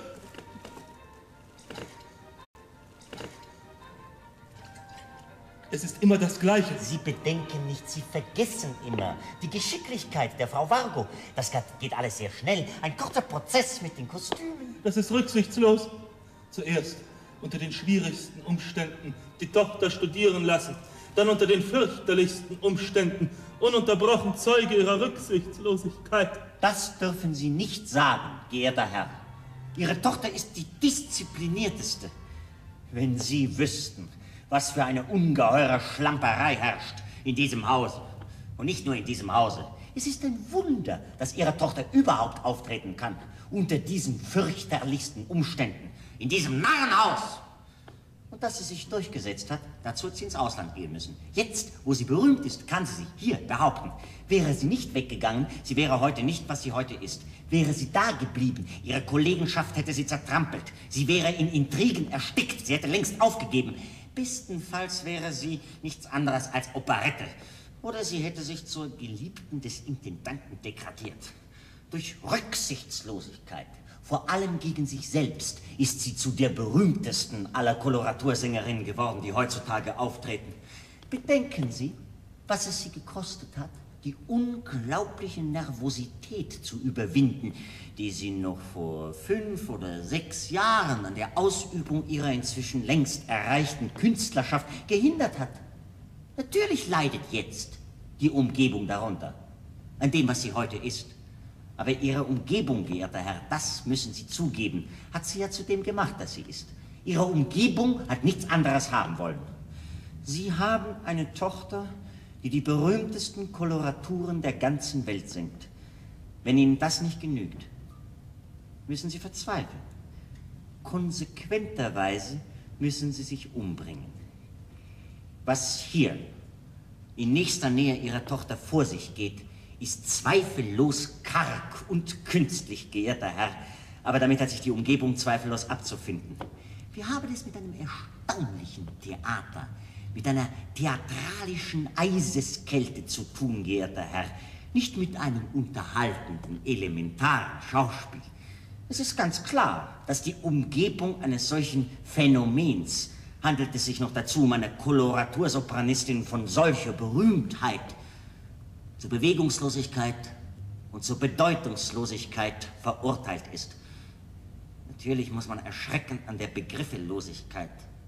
Es ist immer das Gleiche. Sie bedenken nicht, Sie vergessen immer die Geschicklichkeit der Frau Vargo. Das geht alles sehr schnell. Ein kurzer Prozess mit den Kostümen. Das ist rücksichtslos. Zuerst unter den schwierigsten Umständen die Tochter studieren lassen, dann unter den fürchterlichsten Umständen ununterbrochen Zeuge ihrer Rücksichtslosigkeit. Das dürfen Sie nicht sagen, geehrter Herr. Ihre Tochter ist die disziplinierteste. Wenn Sie wüssten, was für eine ungeheure Schlamperei herrscht in diesem Hause. Und nicht nur in diesem Hause. Es ist ein Wunder, dass Ihre Tochter überhaupt auftreten kann. Unter diesen fürchterlichsten Umständen. In diesem Narrenhaus. Und dass sie sich durchgesetzt hat, dazu hat sie ins Ausland gehen müssen. Jetzt, wo sie berühmt ist, kann sie sich hier behaupten. Wäre sie nicht weggegangen, sie wäre heute nicht, was sie heute ist. Wäre sie da geblieben, ihre Kollegenschaft hätte sie zertrampelt. Sie wäre in Intrigen erstickt, sie hätte längst aufgegeben. Bestenfalls wäre sie nichts anderes als Operette. Oder sie hätte sich zur Geliebten des Intendanten degradiert. Durch Rücksichtslosigkeit, vor allem gegen sich selbst, ist sie zu der berühmtesten aller Koloratursängerinnen geworden, die heutzutage auftreten. Bedenken Sie, was es sie gekostet hat, die unglaubliche Nervosität zu überwinden, die sie noch vor fünf oder sechs Jahren an der Ausübung ihrer inzwischen längst erreichten Künstlerschaft gehindert hat. Natürlich leidet jetzt die Umgebung darunter, an dem, was sie heute ist. Aber ihre Umgebung, geehrter Herr, das müssen Sie zugeben, hat sie ja zu dem gemacht, das sie ist. Ihre Umgebung hat nichts anderes haben wollen. Sie haben eine Tochter, die die berühmtesten Koloraturen der ganzen Welt singt. Wenn Ihnen das nicht genügt, müssen Sie verzweifeln. Konsequenterweise müssen Sie sich umbringen. Was hier in nächster Nähe Ihrer Tochter vor sich geht, ist zweifellos karg und künstlich, geehrter Herr, aber damit hat sich die Umgebung zweifellos abzufinden. Wir haben es mit einem erstaunlichen Theater, mit einer theatralischen Eiseskälte zu tun, geehrter Herr, nicht mit einem unterhaltenden, elementaren Schauspiel. Es ist ganz klar, dass die Umgebung eines solchen Phänomens, handelt es sich noch dazu um eine Koloratursopranistin von solcher Berühmtheit, zur Bewegungslosigkeit und zur Bedeutungslosigkeit verurteilt ist. Natürlich muss man erschrecken an der Begriffelosigkeit.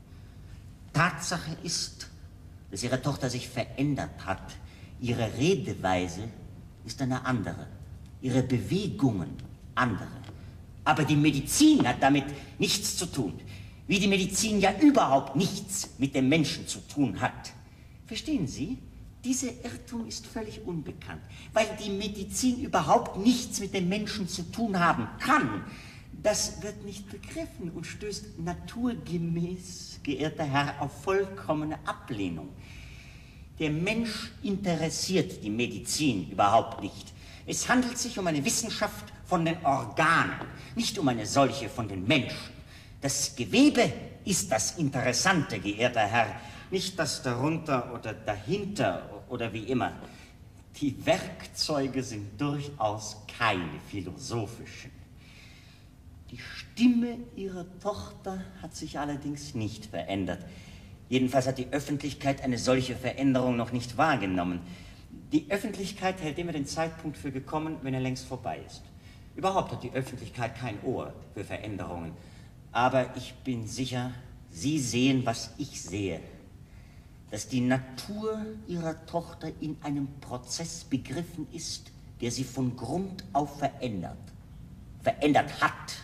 Tatsache ist, dass Ihre Tochter sich verändert hat. Ihre Redeweise ist eine andere, ihre Bewegungen andere. Aber die Medizin hat damit nichts zu tun, wie die Medizin ja überhaupt nichts mit dem Menschen zu tun hat. Verstehen Sie? Dieser Irrtum ist völlig unbekannt, weil die Medizin überhaupt nichts mit dem Menschen zu tun haben kann. Das wird nicht begriffen und stößt naturgemäß, geehrter Herr, auf vollkommene Ablehnung. Der Mensch interessiert die Medizin überhaupt nicht. Es handelt sich um eine Wissenschaft von den Organen, nicht um eine solche von den Menschen. Das Gewebe ist das Interessante, geehrter Herr, nicht das darunter oder dahinter oder wie immer. Die Werkzeuge sind durchaus keine philosophischen. Die Stimme Ihrer Tochter hat sich allerdings nicht verändert. Jedenfalls hat die Öffentlichkeit eine solche Veränderung noch nicht wahrgenommen. Die Öffentlichkeit hält immer den Zeitpunkt für gekommen, wenn er längst vorbei ist. Überhaupt hat die Öffentlichkeit kein Ohr für Veränderungen. Aber ich bin sicher, Sie sehen, was ich sehe. Dass die Natur Ihrer Tochter in einem Prozess begriffen ist, der sie von Grund auf verändert, verändert hat.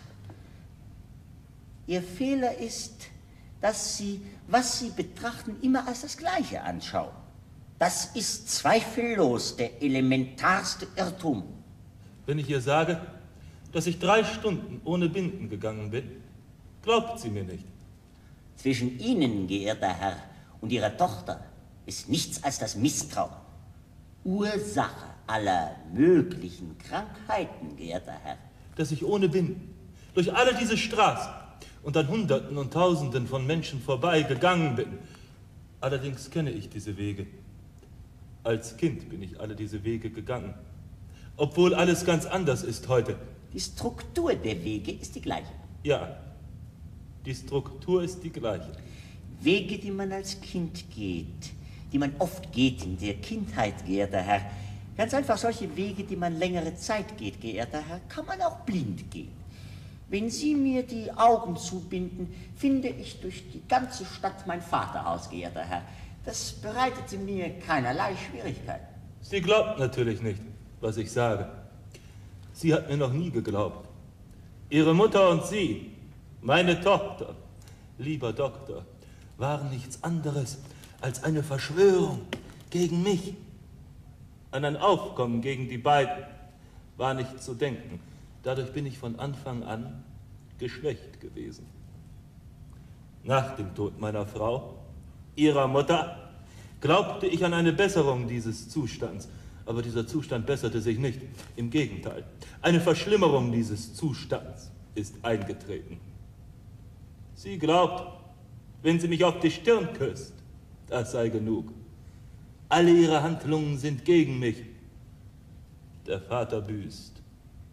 Ihr Fehler ist, dass Sie, was Sie betrachten, immer als das Gleiche anschauen. Das ist zweifellos der elementarste Irrtum. Wenn ich ihr sage, dass ich drei Stunden ohne Binden gegangen bin, glaubt sie mir nicht. Zwischen Ihnen, geehrter Herr, und Ihrer Tochter ist nichts als das Misstrauen. Ursache aller möglichen Krankheiten, geehrter Herr. Dass ich ohne Binden durch alle diese Straßen und an Hunderten und Tausenden von Menschen vorbei gegangen bin. Allerdings kenne ich diese Wege. Als Kind bin ich alle diese Wege gegangen, obwohl alles ganz anders ist heute. Die Struktur der Wege ist die gleiche. Ja, die Struktur ist die gleiche. Wege, die man als Kind geht, die man oft geht in der Kindheit, geehrter Herr. Ganz einfach solche Wege, die man längere Zeit geht, geehrter Herr, kann man auch blind gehen. Wenn Sie mir die Augen zubinden, finde ich durch die ganze Stadt mein Vaterhaus, geehrter Herr. Das bereitete mir keinerlei Schwierigkeiten. Sie glaubt natürlich nicht, was ich sage. Sie hat mir noch nie geglaubt. Ihre Mutter und Sie, meine Tochter, lieber Doktor, waren nichts anderes als eine Verschwörung gegen mich. An ein Aufkommen gegen die beiden war nicht zu denken. Dadurch bin ich von Anfang an geschwächt gewesen. Nach dem Tod meiner Frau, Ihrer Mutter, glaubte ich an eine Besserung dieses Zustands. Aber dieser Zustand besserte sich nicht. Im Gegenteil, eine Verschlimmerung dieses Zustands ist eingetreten. Sie glaubt, wenn sie mich auf die Stirn küsst, das sei genug. Alle ihre Handlungen sind gegen mich. Der Vater büßt.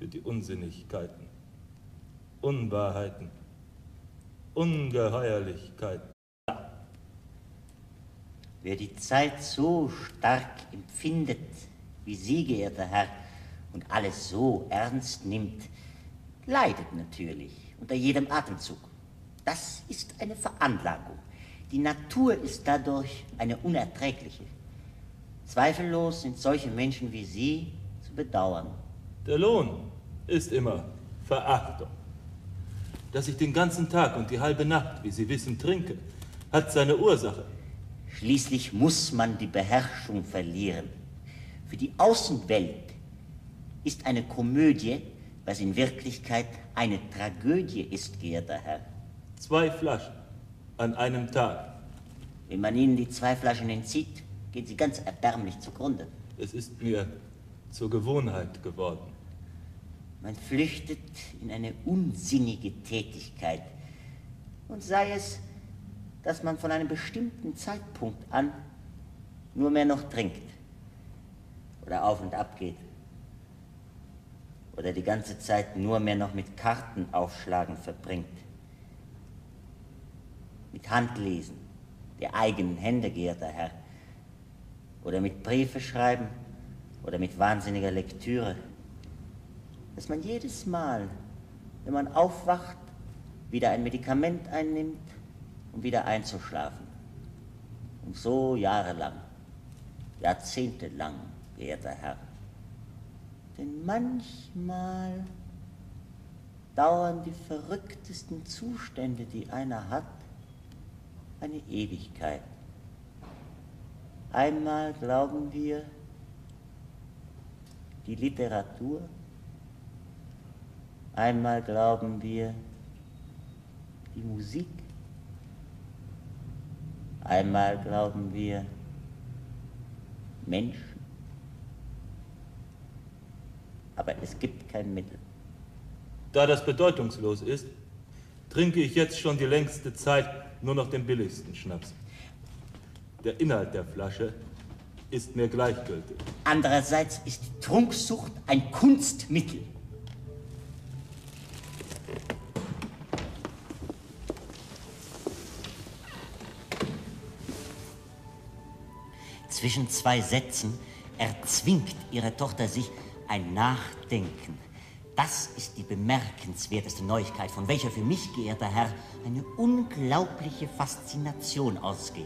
für die Unsinnigkeiten, Unwahrheiten, Ungeheuerlichkeiten. Wer die Zeit so stark empfindet, wie Sie, geehrter Herr, und alles so ernst nimmt, leidet natürlich unter jedem Atemzug. Das ist eine Veranlagung. Die Natur ist dadurch eine unerträgliche. Zweifellos sind solche Menschen wie Sie zu bedauern. Der Lohn ist immer Verachtung. Dass ich den ganzen Tag und die halbe Nacht, wie Sie wissen, trinke, hat seine Ursache. Schließlich muss man die Beherrschung verlieren. Für die Außenwelt ist eine Komödie, was in Wirklichkeit eine Tragödie ist, geehrter Herr. Zwei Flaschen an einem Tag. Wenn man Ihnen die zwei Flaschen entzieht, gehen Sie ganz erbärmlich zugrunde. Es ist mir zur Gewohnheit geworden. Man flüchtet in eine unsinnige Tätigkeit. Und sei es, dass man von einem bestimmten Zeitpunkt an nur mehr noch trinkt oder auf und ab geht oder die ganze Zeit nur mehr noch mit Kartenaufschlagen verbringt, mit Handlesen der eigenen Hände, geehrter Herr, oder mit Briefe schreiben oder mit wahnsinniger Lektüre, dass man jedes Mal, wenn man aufwacht, wieder ein Medikament einnimmt, um wieder einzuschlafen. Und so jahrelang, jahrzehntelang, geehrter Herr. Denn manchmal dauern die verrücktesten Zustände, die einer hat, eine Ewigkeit. Einmal glauben wir, die Literatur, einmal glauben wir, die Musik, einmal glauben wir, Menschen. Aber es gibt kein Mittel. Da das bedeutungslos ist, trinke ich jetzt schon die längste Zeit nur noch den billigsten Schnaps. Der Inhalt der Flasche ist mir gleichgültig. Andererseits ist die Trunksucht ein Kunstmittel. Zwischen zwei Sätzen erzwingt ihre Tochter sich ein Nachdenken. Das ist die bemerkenswerteste Neuigkeit, von welcher für mich, geehrter Herr, eine unglaubliche Faszination ausgeht.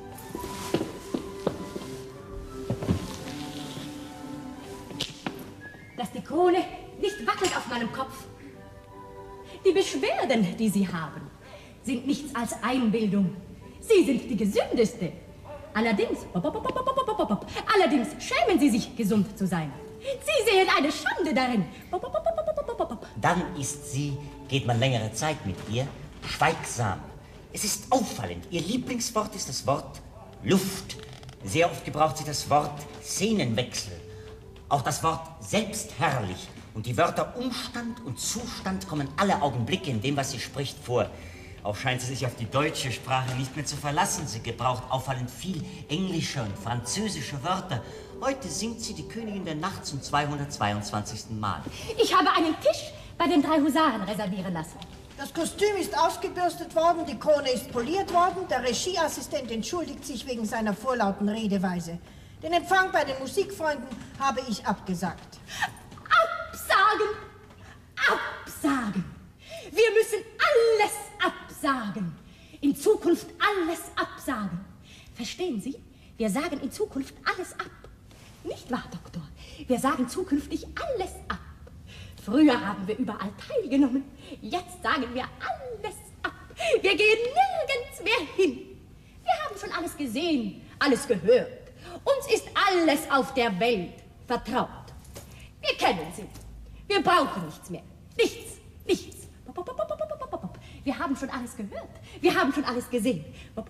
Dass die Krone nicht wackelt auf meinem Kopf. Die Beschwerden, die Sie haben, sind nichts als Einbildung. Sie sind die gesündeste. Allerdings, allerdings schämen Sie sich, gesund zu sein. Sie sehen eine Schande darin. Dann ist sie, geht man längere Zeit mit ihr, schweigsam. Es ist auffallend. Ihr Lieblingswort ist das Wort Luft. Sehr oft gebraucht sie das Wort Szenenwechsel. Auch das Wort selbstherrlich. Und die Wörter Umstand und Zustand kommen alle Augenblicke in dem, was sie spricht, vor. Auch scheint sie sich auf die deutsche Sprache nicht mehr zu verlassen. Sie gebraucht auffallend viel englische und französische Wörter. Heute singt sie die Königin der Nacht zum zweihundertzweiundzwanzigsten Mal. Ich habe einen Tisch bei den drei Husaren reservieren lassen. Das Kostüm ist ausgebürstet worden, die Krone ist poliert worden, der Regieassistent entschuldigt sich wegen seiner vorlauten Redeweise. Den Empfang bei den Musikfreunden habe ich abgesagt. Absagen! Absagen! Wir müssen alles absagen. In Zukunft alles absagen. Verstehen Sie? Wir sagen in Zukunft alles ab. Nicht wahr, Doktor? Wir sagen zukünftig alles ab. Früher haben wir überall teilgenommen. Jetzt sagen wir alles ab. Wir gehen nirgends mehr hin. Wir haben schon alles gesehen, alles gehört. Uns ist alles auf der Welt vertraut. Wir kennen sie. Wir brauchen nichts mehr. Nichts, nichts. Wir haben schon alles gehört. Wir haben schon alles gesehen.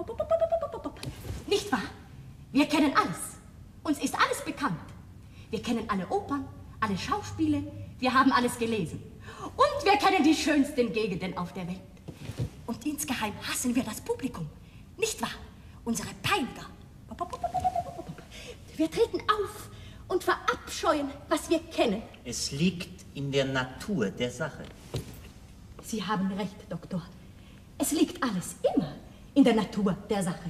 Nicht wahr? Wir kennen alles. Uns ist alles bekannt. Wir kennen alle Opern, alle Schauspiele. Wir haben alles gelesen. Und wir kennen die schönsten Gegenden auf der Welt. Und insgeheim hassen wir das Publikum. Nicht wahr? Unsere Peiniger. Wir treten auf und verabscheuen, was wir kennen. Es liegt in der Natur der Sache. Sie haben recht, Doktor. Es liegt alles immer in der Natur der Sache.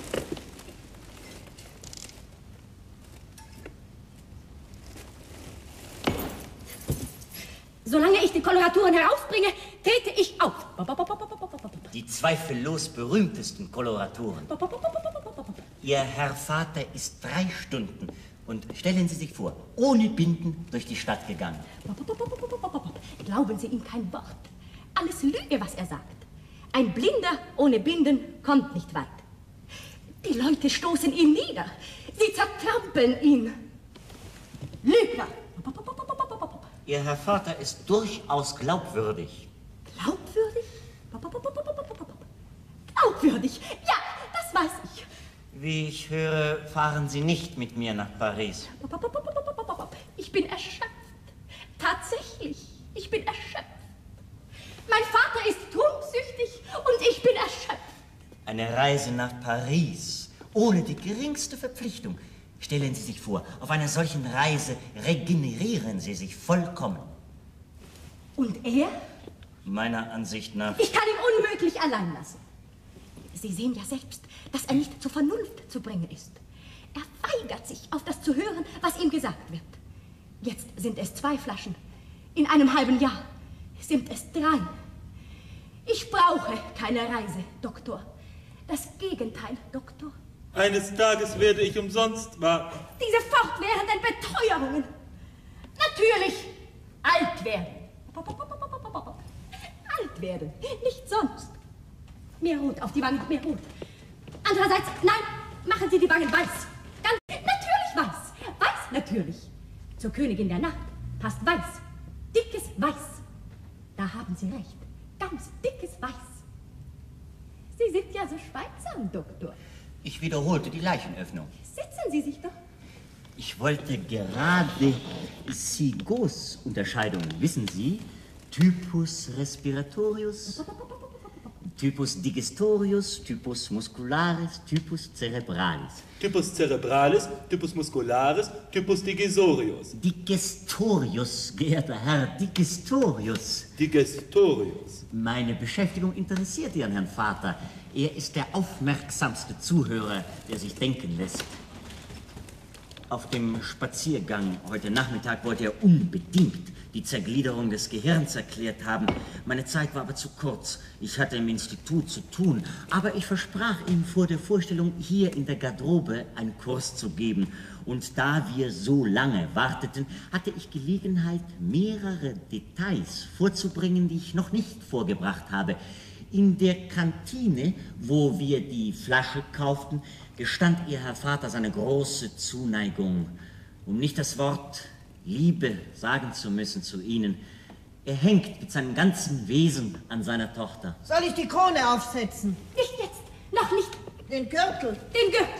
Solange ich die Koloraturen herausbringe, trete ich auf. Die zweifellos berühmtesten Koloraturen. Ihr Herr Vater ist drei Stunden, und stellen Sie sich vor, ohne Binden durch die Stadt gegangen. Glauben Sie ihm kein Wort. Alles Lüge, was er sagt. Ein Blinder ohne Binden kommt nicht weit. Die Leute stoßen ihn nieder. Sie zertrampeln ihn. Lügner. Ihr Herr Vater ist durchaus glaubwürdig. Glaubwürdig? Glaubwürdig, ja, das weiß ich. Wie ich höre, fahren Sie nicht mit mir nach Paris. Ich bin erschöpft. Tatsächlich, ich bin erschöpft. Mein Vater ist trunkssüchtig und ich bin erschöpft. Eine Reise nach Paris, ohne die geringste Verpflichtung. Stellen Sie sich vor, auf einer solchen Reise regenerieren Sie sich vollkommen. Und er? Meiner Ansicht nach... Ich kann ihn unmöglich allein lassen. Sie sehen ja selbst, dass er nicht zur Vernunft zu bringen ist. Er weigert sich, auf das zu hören, was ihm gesagt wird. Jetzt sind es zwei Flaschen. In einem halben Jahr sind es drei. Ich brauche keine Reise, Doktor. Das Gegenteil, Doktor. Eines Tages werde ich umsonst warten. Diese fortwährenden Beteuerungen. Natürlich alt werden. Alt werden, nicht sonst. Mehr Rot auf die Wangen, mehr Rot. Andererseits, nein, machen Sie die Wangen weiß. Ganz natürlich weiß. Weiß natürlich. Zur Königin der Nacht passt weiß. Dickes Weiß. Da haben Sie recht. Ganz dickes Weiß. Sie sind ja so schweigsam, Doktor. Ich wiederholte die Leichenöffnung. Setzen Sie sich doch. Ich wollte gerade Sigos Unterscheidungen, wissen Sie? Typus respiratorius, Typus digestorius, Typus muscularis, Typus cerebralis. Typus cerebralis, Typus muscularis, Typus digestorius. Digestorius, geehrter Herr, Digestorius. Digestorius. Meine Beschäftigung interessiert Ihren Herrn Vater. Er ist der aufmerksamste Zuhörer, der sich denken lässt. Auf dem Spaziergang heute Nachmittag wollte er unbedingt die Zergliederung des Gehirns erklärt haben. Meine Zeit war aber zu kurz. Ich hatte im Institut zu tun. Aber ich versprach ihm vor der Vorstellung, hier in der Garderobe einen Kurs zu geben. Und da wir so lange warteten, hatte ich Gelegenheit, mehrere Details vorzubringen, die ich noch nicht vorgebracht habe. In der Kantine, wo wir die Flasche kauften, gestand Ihr Herr Vater seine große Zuneigung, um nicht das Wort Liebe sagen zu müssen zu Ihnen. Er hängt mit seinem ganzen Wesen an seiner Tochter. Soll ich die Krone aufsetzen? Nicht jetzt, noch nicht. Den Gürtel? Den Gürtel.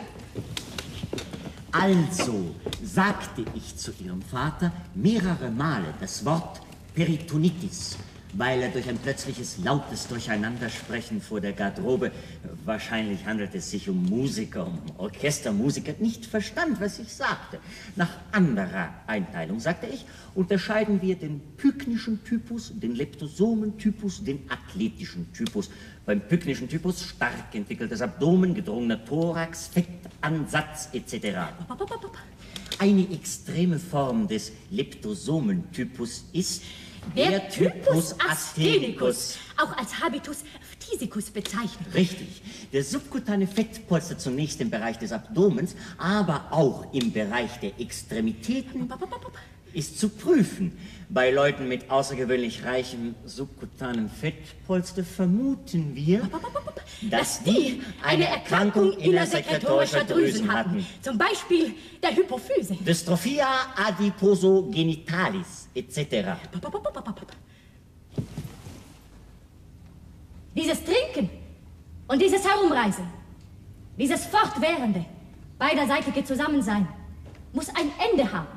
Also sagte ich zu Ihrem Vater mehrere Male das Wort Peritonitis, weil er durch ein plötzliches lautes Durcheinandersprechen vor der Garderobe, wahrscheinlich handelt es sich um Musiker, um Orchestermusiker, nicht verstand, was ich sagte. Nach anderer Einteilung, sagte ich, unterscheiden wir den pyknischen Typus, den Leptosomen-Typus, den athletischen Typus. Beim pyknischen Typus stark entwickeltes Abdomen, gedrungener Thorax, Fettansatz et cetera. Eine extreme Form des Leptosomen-Typus ist Der, der Typus Typus Asthenicus, auch als Habitus phthysicus bezeichnet. Richtig. Der subkutane Fettpolster zunächst im Bereich des Abdomens, aber auch im Bereich der Extremitäten ist zu prüfen. Bei Leuten mit außergewöhnlich reichem subkutanem Fettpolster vermuten wir, dass die eine Erkrankung innersekretorischer Drüsen hatten. Zum Beispiel der Hypophyse. Dystrophia adiposogenitalis et cetera. Dieses Trinken und dieses Herumreisen, dieses fortwährende, beiderseitige Zusammensein muss ein Ende haben.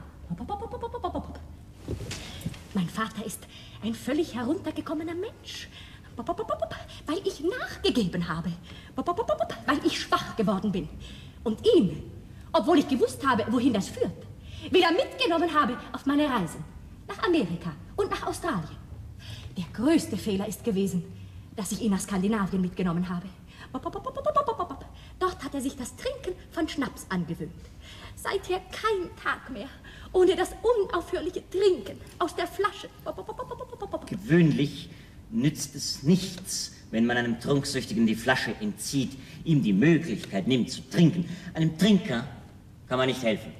Mein Vater ist ein völlig heruntergekommener Mensch, weil ich nachgegeben habe, weil ich schwach geworden bin. Und ihn, obwohl ich gewusst habe, wohin das führt, wieder mitgenommen habe auf meine Reisen nach Amerika und nach Australien. Der größte Fehler ist gewesen, dass ich ihn nach Skandinavien mitgenommen habe. Dort hat er sich das Trinken von Schnaps angewöhnt. Seither kein Tag mehr ohne das unaufhörliche Trinken aus der Flasche. Gewöhnlich nützt es nichts, wenn man einem Trunksüchtigen die Flasche entzieht, ihm die Möglichkeit nimmt zu trinken. Einem Trinker kann man nicht helfen.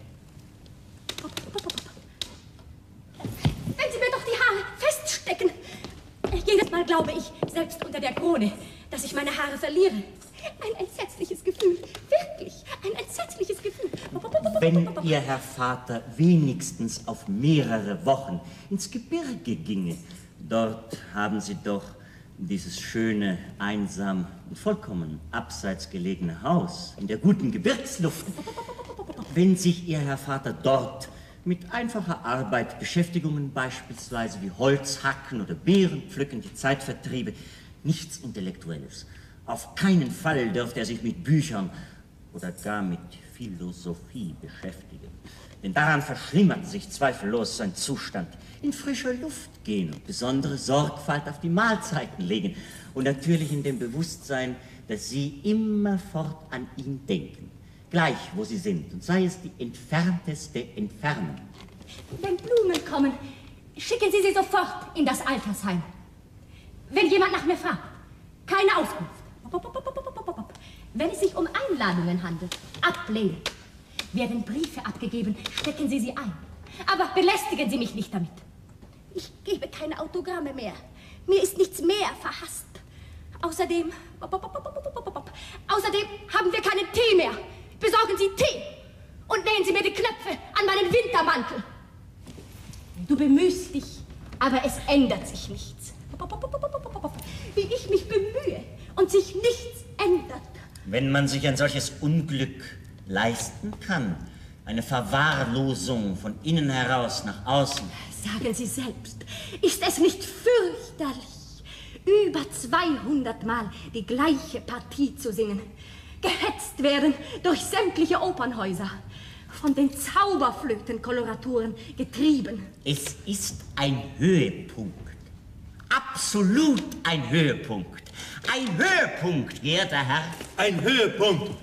Wenn Sie mir doch die Haare feststecken. Jedes Mal glaube ich, selbst unter der Krone, dass ich meine Haare verliere. Ein entsetzliches Gefühl, wirklich, ein entsetzliches Gefühl. Wenn Ihr Herr Vater wenigstens auf mehrere Wochen ins Gebirge ginge, dort haben Sie doch dieses schöne, einsam und vollkommen abseits gelegene Haus in der guten Gebirgsluft. Wenn sich Ihr Herr Vater dort mit einfacher Arbeit, Beschäftigungen beispielsweise wie Holzhacken oder Beerenpflücken die Zeit vertriebe, nichts Intellektuelles. Auf keinen Fall dürfte er sich mit Büchern oder gar mit Philosophie beschäftigen. Denn daran verschlimmert sich zweifellos sein Zustand. In frische Luft gehen und besondere Sorgfalt auf die Mahlzeiten legen. Und natürlich in dem Bewusstsein, dass Sie immerfort an ihn denken. Gleich, wo Sie sind. Und sei es die entfernteste Entfernung. Wenn Blumen kommen, schicken Sie sie sofort in das Altersheim. Wenn jemand nach mir fragt, keine Auskunft. Wenn es sich um Einladungen handelt, ablehnen. Werden Briefe abgegeben, stecken Sie sie ein. Aber belästigen Sie mich nicht damit. Ich gebe keine Autogramme mehr. Mir ist nichts mehr verhasst. Außerdem, außerdem haben wir keinen Tee mehr. Besorgen Sie Tee und nähen Sie mir die Knöpfe an meinen Wintermantel. Du bemühst dich, aber es ändert sich nichts. Wie ich mich bemühe und sich nichts ändert. Wenn man sich ein solches Unglück leisten kann, eine Verwahrlosung von innen heraus nach außen. Sagen Sie selbst, ist es nicht fürchterlich, über zweihundert Mal die gleiche Partie zu singen, gehetzt werden durch sämtliche Opernhäuser, von den Zauberflötenkoloraturen getrieben? Es ist ein Höhepunkt. Absolut ein Höhepunkt. Ein Höhepunkt, geehrter Herr. Ein Höhepunkt.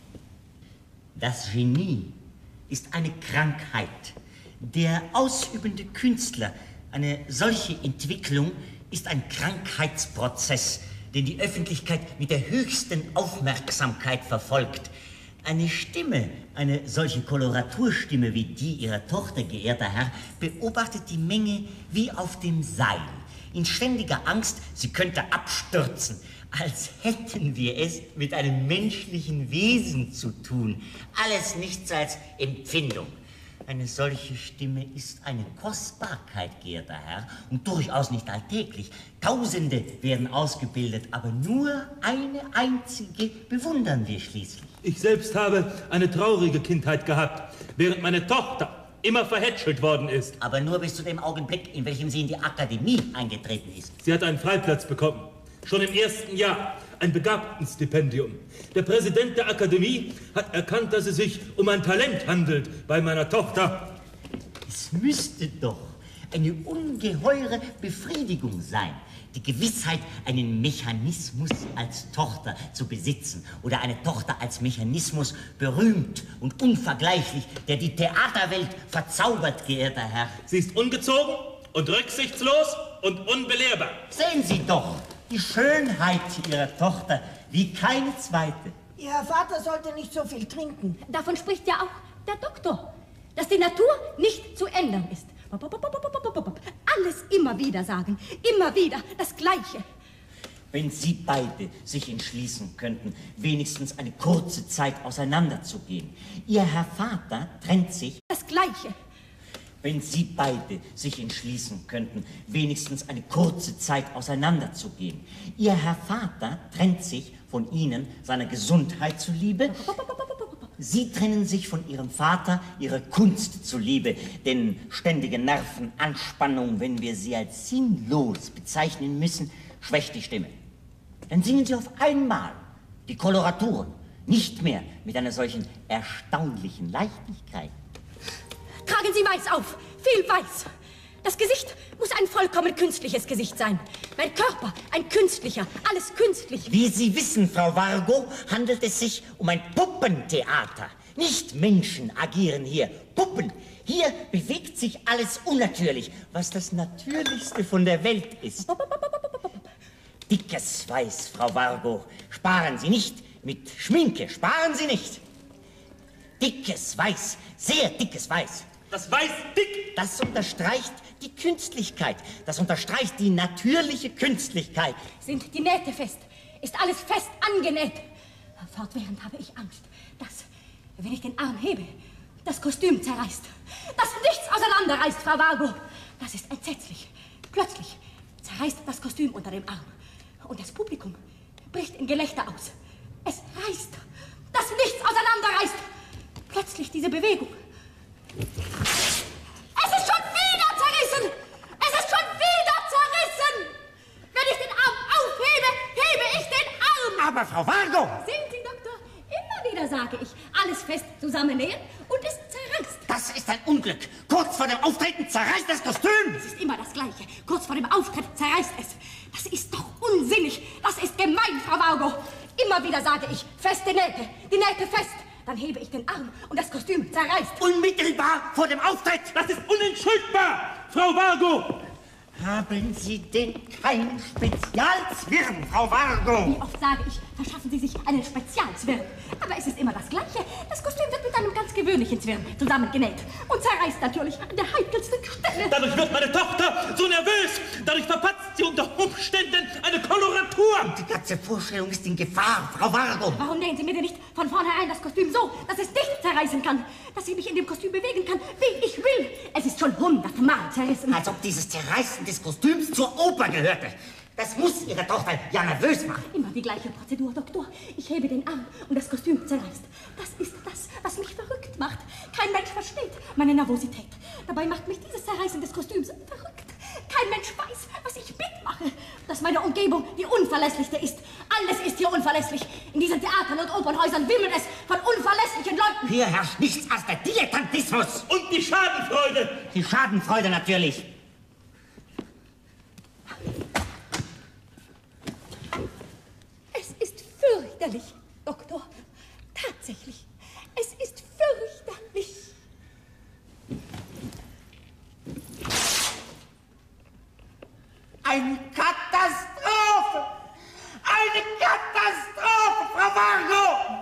Das Genie ist eine Krankheit. Der ausübende Künstler, eine solche Entwicklung ist ein Krankheitsprozess, den die Öffentlichkeit mit der höchsten Aufmerksamkeit verfolgt. Eine Stimme, eine solche Koloraturstimme wie die Ihrer Tochter, geehrter Herr, beobachtet die Menge wie auf dem Seil, in ständiger Angst, sie könnte abstürzen, als hätten wir es mit einem menschlichen Wesen zu tun. Alles nichts als Empfindung. Eine solche Stimme ist eine Kostbarkeit, geehrter Herr, und durchaus nicht alltäglich. Tausende werden ausgebildet, aber nur eine einzige bewundern wir schließlich. Ich selbst habe eine traurige Kindheit gehabt, während meine Tochter immer verhätschelt worden ist. Aber nur bis zu dem Augenblick, in welchem sie in die Akademie eingetreten ist. Sie hat einen Freiplatz bekommen. Schon im ersten Jahr ein Begabtenstipendium. Der Präsident der Akademie hat erkannt, dass es sich um ein Talent handelt bei meiner Tochter. Es müsste doch eine ungeheure Befriedigung sein, die Gewissheit, einen Mechanismus als Tochter zu besitzen oder eine Tochter als Mechanismus berühmt und unvergleichlich, der die Theaterwelt verzaubert, geehrter Herr. Sie ist ungezogen und rücksichtslos und unbelehrbar. Sehen Sie doch die Schönheit Ihrer Tochter wie keine zweite. Ihr Vater sollte nicht so viel trinken. Davon spricht ja auch der Doktor, dass die Natur nicht zu ändern ist. Alles immer wieder sagen, immer wieder das Gleiche. Wenn Sie beide sich entschließen könnten, wenigstens eine kurze Zeit auseinanderzugehen. Ihr Herr Vater trennt sich... Das Gleiche. Wenn Sie beide sich entschließen könnten, wenigstens eine kurze Zeit auseinanderzugehen. Ihr Herr Vater trennt sich von Ihnen seiner Gesundheit zuliebe. Sie trennen sich von Ihrem Vater ihrer Kunst zuliebe, denn ständige Nervenanspannung, wenn wir sie als sinnlos bezeichnen müssen, schwächt die Stimme. Dann singen Sie auf einmal die Koloraturen, nicht mehr mit einer solchen erstaunlichen Leichtigkeit. Tragen Sie weiß auf, viel weiß. Das Gesicht muss ein vollkommen künstliches Gesicht sein. Mein Körper, ein künstlicher, alles künstlich. Wie Sie wissen, Frau Vargo, handelt es sich um ein Puppentheater. Nicht Menschen agieren hier, Puppen. Hier bewegt sich alles unnatürlich, was das Natürlichste von der Welt ist. Dickes Weiß, Frau Vargo. Sparen Sie nicht mit Schminke, sparen Sie nicht. Dickes Weiß, sehr dickes Weiß. Das Weiß dick! Das unterstreicht die Künstlichkeit. Das unterstreicht die natürliche Künstlichkeit. Sind die Nähte fest? Ist alles fest angenäht? Fortwährend habe ich Angst, dass, wenn ich den Arm hebe, das Kostüm zerreißt. Dass nichts auseinanderreißt, Frau Vargo. Das ist entsetzlich. Plötzlich zerreißt das Kostüm unter dem Arm. Und das Publikum bricht in Gelächter aus. Es reißt, dass nichts auseinanderreißt. Plötzlich diese Bewegung. Es ist schon wieder zerrissen! Es ist schon wieder zerrissen! Wenn ich den Arm aufhebe, hebe ich den Arm! Aber Frau Vargo! Sehen Sie, Doktor, immer wieder sage ich, alles fest zusammennähen und es zerreißt. Das ist ein Unglück. Kurz vor dem Auftreten zerreißt das Kostüm. Es ist immer das Gleiche. Kurz vor dem Auftritt zerreißt es. Das ist doch unsinnig. Das ist gemein, Frau Vargo. Immer wieder sage ich, feste Nähte, die Nähte fest. Dann hebe ich den Arm und das Kostüm zerreißt. Unmittelbar vor dem Auftritt. Das ist unentschuldbar, Frau Vargo! Haben Sie denn keinen Spezialzwirn, Frau Vargo? Wie oft sage ich, verschaffen Sie sich einen Spezialzwirn. Aber es ist immer das Gleiche. Das Kostüm wird mit einem ganz gewöhnlichen Zwirn zusammengenäht und zerreißt natürlich an der heikelsten Stelle. Dadurch wird meine Tochter so nervös. Dadurch verpatzt sie unter Umständen eine Koloratur. Die ganze Vorstellung ist in Gefahr, Frau Vargo. Warum nähen Sie mir denn nicht von vornherein das Kostüm so, dass es nicht zerreißen kann? Dass ich mich in dem Kostüm bewegen kann, wie ich will. Es ist schon hundertmal zerrissen. Als ob dieses Zerreißen des Kostüms zur Oper gehörte. Das muss Ihre Tochter ja nervös machen. Immer die gleiche Prozedur, Doktor. Ich hebe den Arm und das Kostüm zerreißt. Das ist das, was mich verrückt macht. Kein Mensch versteht meine Nervosität. Dabei macht mich dieses Zerreißen des Kostüms verrückt. Kein Mensch weiß, was ich mitmache. Dass meine Umgebung die unverlässlichste ist. Alles ist hier unverlässlich. In diesen Theatern und Opernhäusern wimmelt es von unverlässlichen Leuten. Hier herrscht nichts als der Dilettantismus. Und die Schadenfreude. Die Schadenfreude natürlich. Es ist fürchterlich, Doktor. Tatsächlich. Es ist fürchterlich. Eine Katastrophe! Eine Katastrophe, Frau Vargo!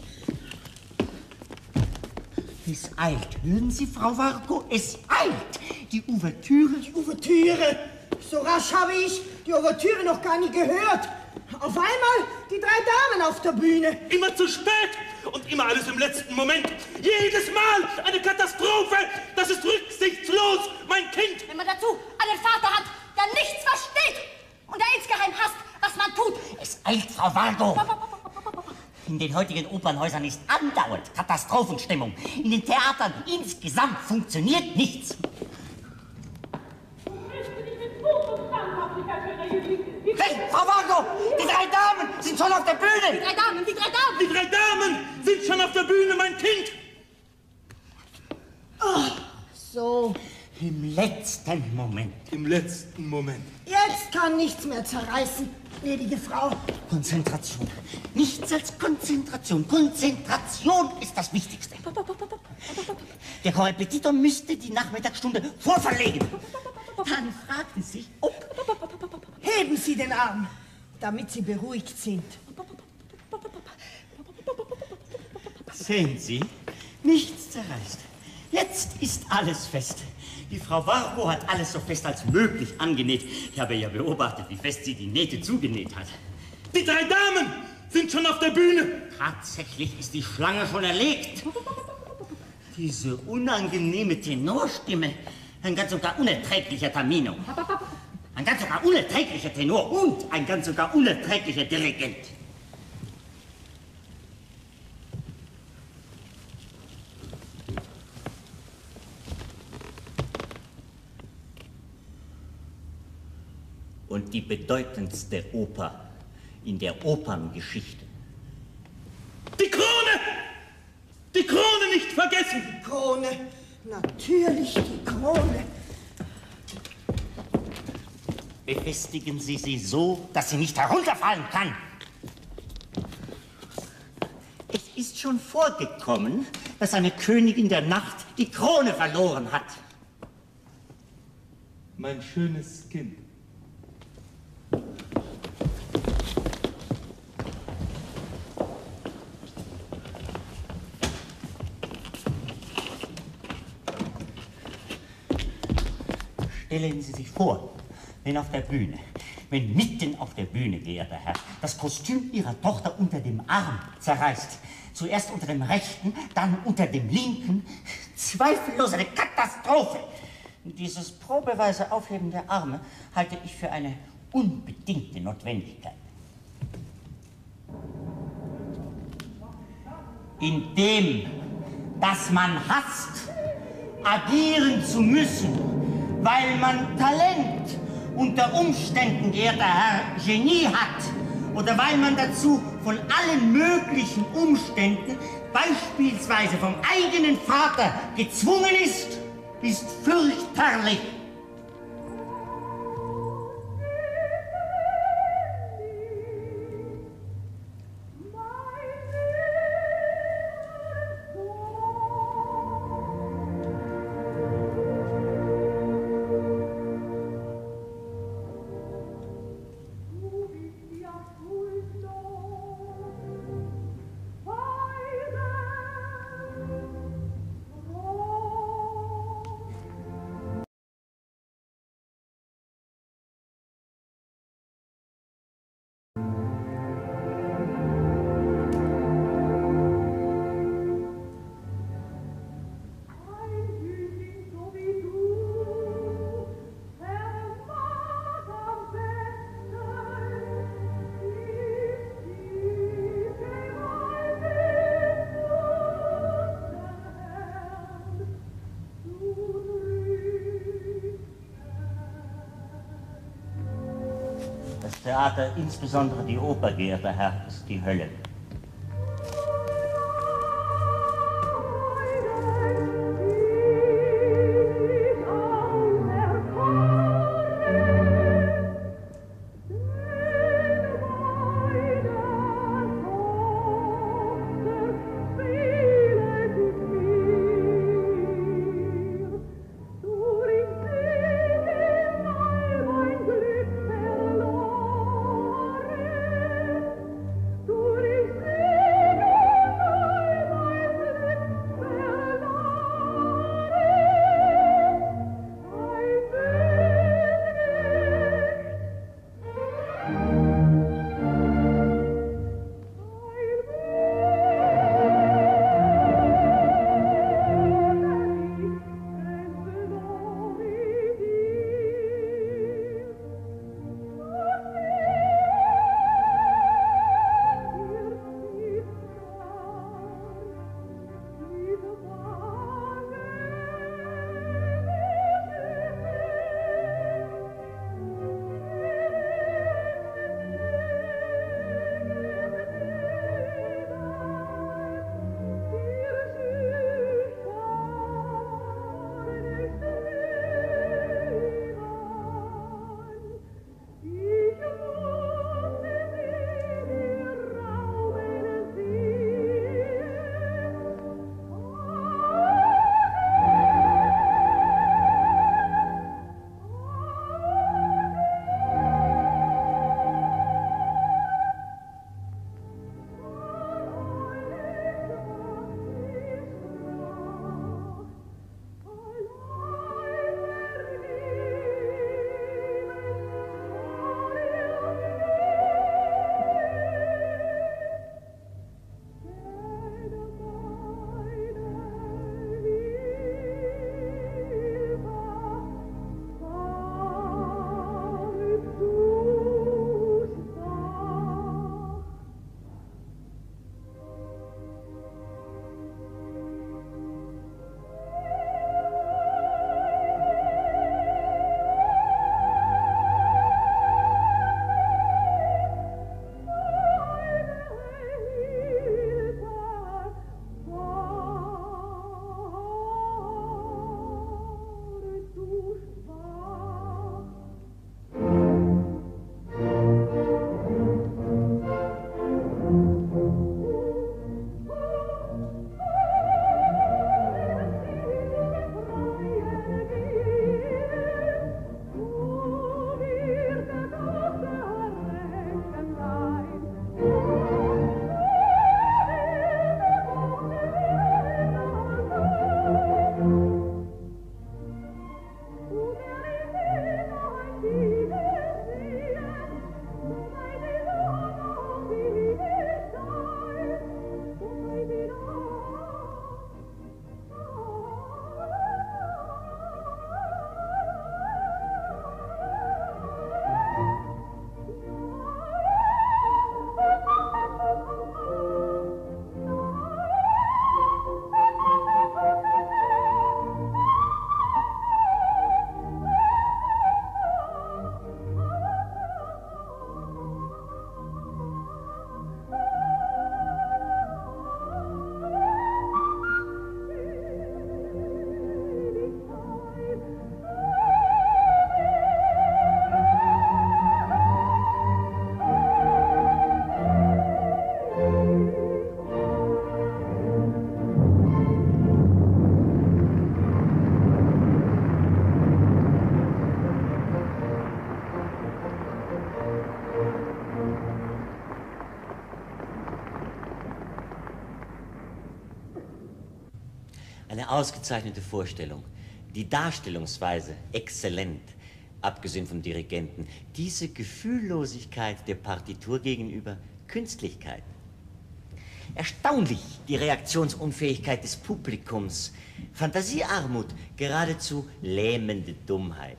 Es eilt. Hören Sie, Frau Vargo? Es eilt. Die Ouvertüre. Die Ouvertüre? So rasch habe ich die Ouvertüre noch gar nie gehört. Auf einmal die drei Damen auf der Bühne. Immer zu spät und immer alles im letzten Moment. Jedes Mal eine Katastrophe. Das ist rücksichtslos, mein Kind. Wenn man dazu einen Vater hat, der nichts versteht und der insgeheim hasst, was man tut. Es eilt, Frau Vargo. In den heutigen Opernhäusern ist andauernd Katastrophenstimmung. In den Theatern insgesamt funktioniert nichts. Hey, Frau Vargo, die drei Damen sind schon auf der Bühne. Die drei Damen, die drei Damen. Die drei Damen sind schon auf der Bühne, mein Kind. Oh, so. Im letzten Moment. Im letzten Moment. Jetzt kann nichts mehr zerreißen, gnädige Frau. Konzentration. Nichts als Konzentration. Konzentration ist das Wichtigste. Der Korrepetitor müsste die Nachmittagsstunde vorverlegen. Dann fragt es sich, ob... Heben Sie den Arm, damit Sie beruhigt sind. Sehen Sie, nichts zerreißt. Jetzt ist alles fest. Die Frau Vargo hat alles so fest als möglich angenäht. Ich habe ja beobachtet, wie fest sie die Nähte zugenäht hat. Die drei Damen sind schon auf der Bühne. Tatsächlich ist die Schlange schon erlegt. Diese unangenehme Tenorstimme. Ein ganz sogar unerträglicher Tamino. Ein ganz sogar unerträglicher Tenor und ein ganz sogar unerträglicher Dirigent. Und die bedeutendste Oper in der Operngeschichte. Die Krone! Die Krone nicht vergessen! Krone, Natürlich die Krone. Befestigen Sie sie so, dass sie nicht herunterfallen kann. Es ist schon vorgekommen, dass eine Königin der Nacht die Krone verloren hat. Mein schönes Kind. Stellen Sie sich vor, wenn auf der Bühne, wenn mitten auf der Bühne, geehrter Herr, das Kostüm Ihrer Tochter unter dem Arm zerreißt. Zuerst unter dem rechten, dann unter dem linken. Zweifellos eine Katastrophe. Dieses probeweise Aufheben der Arme halte ich für eine unbedingte Notwendigkeit. Indem, dass man hasst, agieren zu müssen, weil man Talent unter Umständen, geehrter Herr, Genie hat, oder weil man dazu von allen möglichen Umständen, beispielsweise vom eigenen Vater, gezwungen ist, ist fürchterlich. Das Theater, insbesondere die Oper, geehrter Herr, ist die Hölle. Thank you. Eine ausgezeichnete Vorstellung. Die Darstellungsweise exzellent, abgesehen vom Dirigenten. Diese Gefühllosigkeit der Partitur gegenüber Künstlichkeit. Erstaunlich die Reaktionsunfähigkeit des Publikums. Fantasiearmut, geradezu lähmende Dummheit.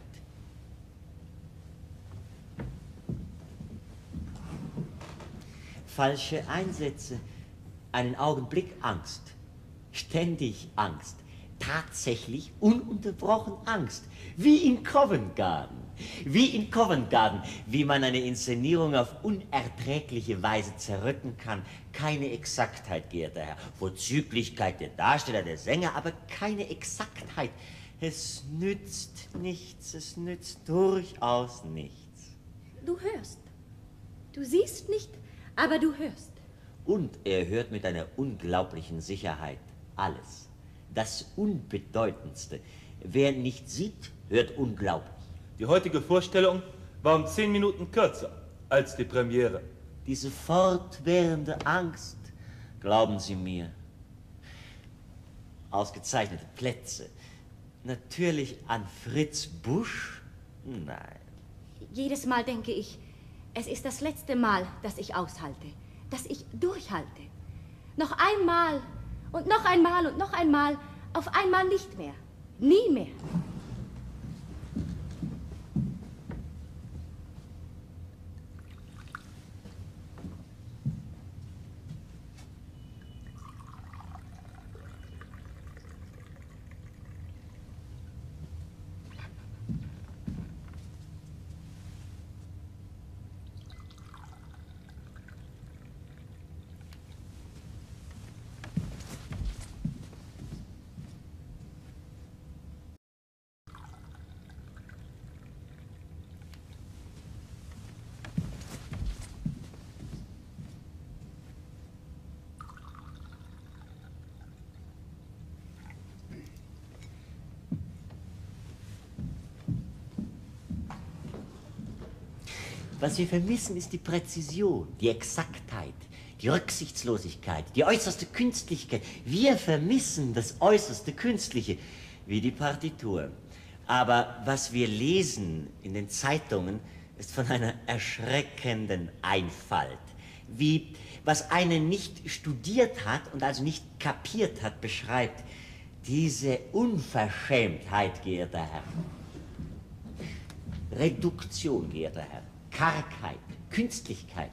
Falsche Einsätze, einen Augenblick Angst, ständig Angst, tatsächlich ununterbrochen Angst, wie in Covent Garden, wie in Covent Garden, wie man eine Inszenierung auf unerträgliche Weise zerrütten kann. Keine Exaktheit, geehrter Herr, Vorzüglichkeit der Darsteller, der Sänger, aber keine Exaktheit. Es nützt nichts, es nützt durchaus nichts. Du hörst, du siehst nicht, aber du hörst. Und er hört mit einer unglaublichen Sicherheit alles. Das Unbedeutendste. Wer nicht sieht, hört unglaublich. Die heutige Vorstellung war um zehn Minuten kürzer als die Premiere. Diese fortwährende Angst, glauben Sie mir. Ausgezeichnete Plätze. Natürlich an Fritz Busch? Nein. Jedes Mal denke ich, es ist das letzte Mal, dass ich aushalte, dass ich durchhalte. Noch einmal und noch einmal und noch einmal, auf einmal nicht mehr. Nie mehr. Was wir vermissen, ist die Präzision, die Exaktheit, die Rücksichtslosigkeit, die äußerste Künstlichkeit. Wir vermissen das äußerste Künstliche, wie die Partitur. Aber was wir lesen in den Zeitungen, ist von einer erschreckenden Einfalt. Wie, was einen nicht studiert hat und also nicht kapiert hat, beschreibt. Diese Unverschämtheit, geehrter Herr. Reduktion, geehrter Herr. Kargheit, Künstlichkeit.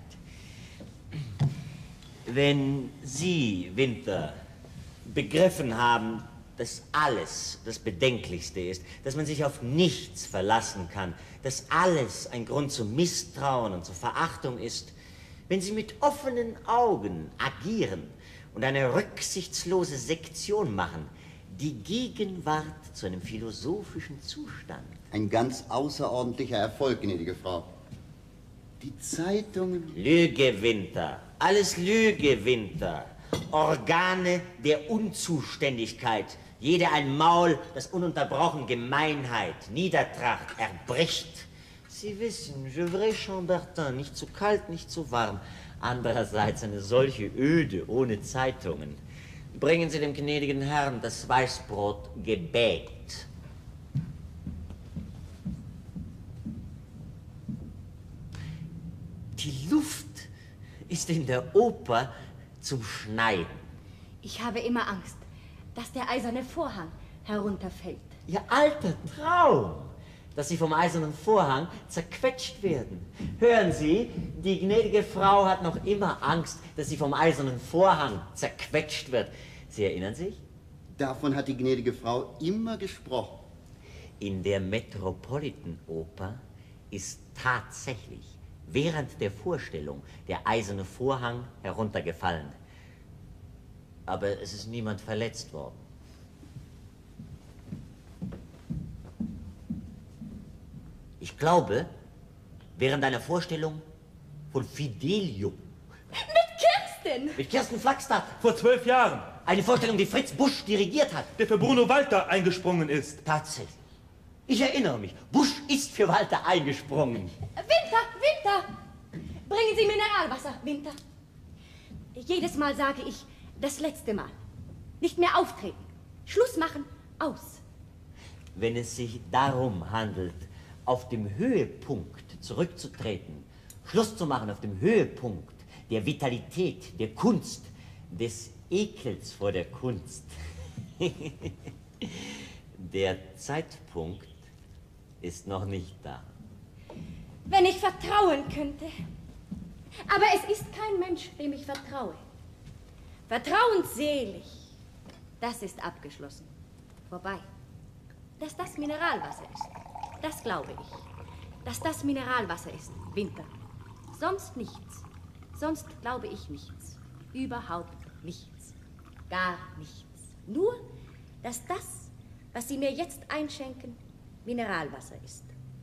Wenn Sie, Winter, begriffen haben, dass alles das Bedenklichste ist, dass man sich auf nichts verlassen kann, dass alles ein Grund zum Misstrauen und zur Verachtung ist, wenn Sie mit offenen Augen agieren und eine rücksichtslose Sektion machen, die Gegenwart zu einem philosophischen Zustand. Ein ganz außerordentlicher Erfolg, gnädige Frau. Die Zeitungen... Lüge, Winter. Alles Lüge, Winter. Organe der Unzuständigkeit. Jede ein Maul, das ununterbrochen Gemeinheit, Niedertracht erbricht. Sie wissen, Gevrey Chambertin, nicht zu kalt, nicht zu warm. Andererseits eine solche Öde ohne Zeitungen. Bringen Sie dem gnädigen Herrn das Weißbrot gebäckt. Die Luft ist in der Oper zum Schneiden. Ich habe immer Angst, dass der eiserne Vorhang herunterfällt. Ihr alter Traum, dass Sie vom eisernen Vorhang zerquetscht werden. Hören Sie, die gnädige Frau hat noch immer Angst, dass sie vom eisernen Vorhang zerquetscht wird. Sie erinnern sich? Davon hat die gnädige Frau immer gesprochen. In der Metropolitan Oper ist tatsächlich während der Vorstellung der eiserne Vorhang heruntergefallen. Aber es ist niemand verletzt worden. Ich glaube, während einer Vorstellung von Fidelio. Mit Kirsten! Mit Kirsten Flagstad. Vor zwölf Jahren. Eine Vorstellung, die Fritz Busch dirigiert hat. Der für Bruno Walter eingesprungen ist. Tatsächlich. Ich erinnere mich, Busch ist für Walter eingesprungen. Winter, Winter! Bringen Sie Mineralwasser, Winter. Jedes Mal sage ich, das letzte Mal. Nicht mehr auftreten. Schluss machen, aus. Wenn es sich darum handelt, auf dem Höhepunkt zurückzutreten, Schluss zu machen auf dem Höhepunkt der Vitalität, der Kunst, des Ekels vor der Kunst. Der Zeitpunkt ist noch nicht da. Wenn ich vertrauen könnte. Aber es ist kein Mensch, dem ich vertraue. Vertrauensselig, das ist abgeschlossen. Vorbei. Dass das Mineralwasser ist, das glaube ich. Dass das Mineralwasser ist, Winter. Sonst nichts. Sonst glaube ich nichts. Überhaupt nichts. Gar nichts. Nur, dass das, was Sie mir jetzt einschenken, Mineralwasser ist.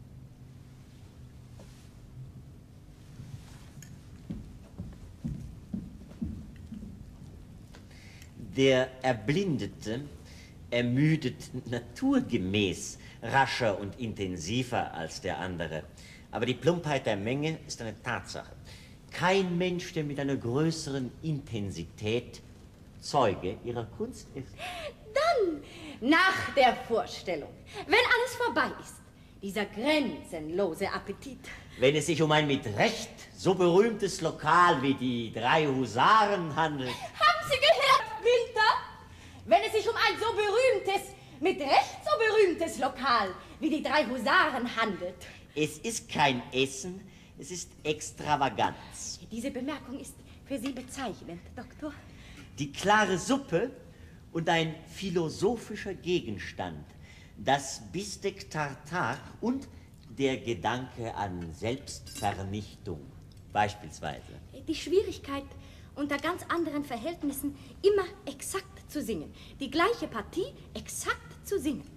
Der Erblindete ermüdet naturgemäß rascher und intensiver als der andere. Aber die Plumpheit der Menge ist eine Tatsache. Kein Mensch, der mit einer größeren Intensität Zeuge ihrer Kunst ist. Dann, nach der Vorstellung, wenn alles vorbei ist, dieser grenzenlose Appetit. Wenn es sich um ein mit Recht so berühmtes Lokal wie die drei Husaren handelt. Haben Sie gehört, Winter? Wenn es sich um ein so berühmtes, mit Recht so berühmtes Lokal wie die drei Husaren handelt. Es ist kein Essen, es ist Extravaganz. Diese Bemerkung ist für Sie bezeichnend, Doktor. Die klare Suppe und ein philosophischer Gegenstand, das Bistec Tartar und der Gedanke an Selbstvernichtung beispielsweise. Die Schwierigkeit, unter ganz anderen Verhältnissen immer exakt zu singen. Die gleiche Partie exakt zu singen.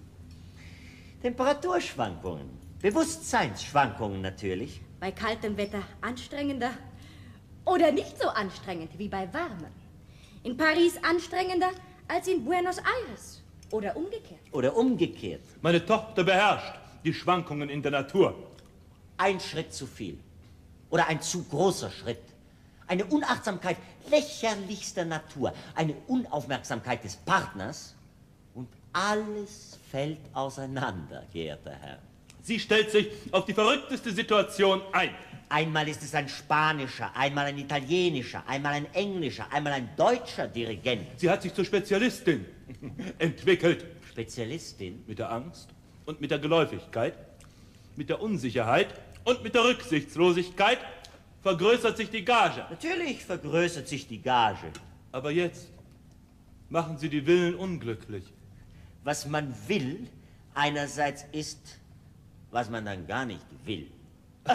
Temperaturschwankungen, Bewusstseinsschwankungen natürlich. Bei kaltem Wetter anstrengender oder nicht so anstrengend wie bei warmem. In Paris anstrengender als in Buenos Aires oder umgekehrt. Oder umgekehrt. Meine Tochter beherrscht die Schwankungen in der Natur. Ein Schritt zu viel oder ein zu großer Schritt. Eine Unachtsamkeit lächerlichster Natur, eine Unaufmerksamkeit des Partners und alles fällt auseinander, geehrter Herr. Sie stellt sich auf die verrückteste Situation ein. Einmal ist es ein spanischer, einmal ein italienischer, einmal ein englischer, einmal ein deutscher Dirigent. Sie hat sich zur Spezialistin entwickelt. Spezialistin? Mit der Angst und mit der Geläufigkeit, mit der Unsicherheit und mit der Rücksichtslosigkeit vergrößert sich die Gage. Natürlich vergrößert sich die Gage. Aber jetzt machen Sie die Willen unglücklich. Was man will, einerseits ist, was man dann gar nicht will. Bei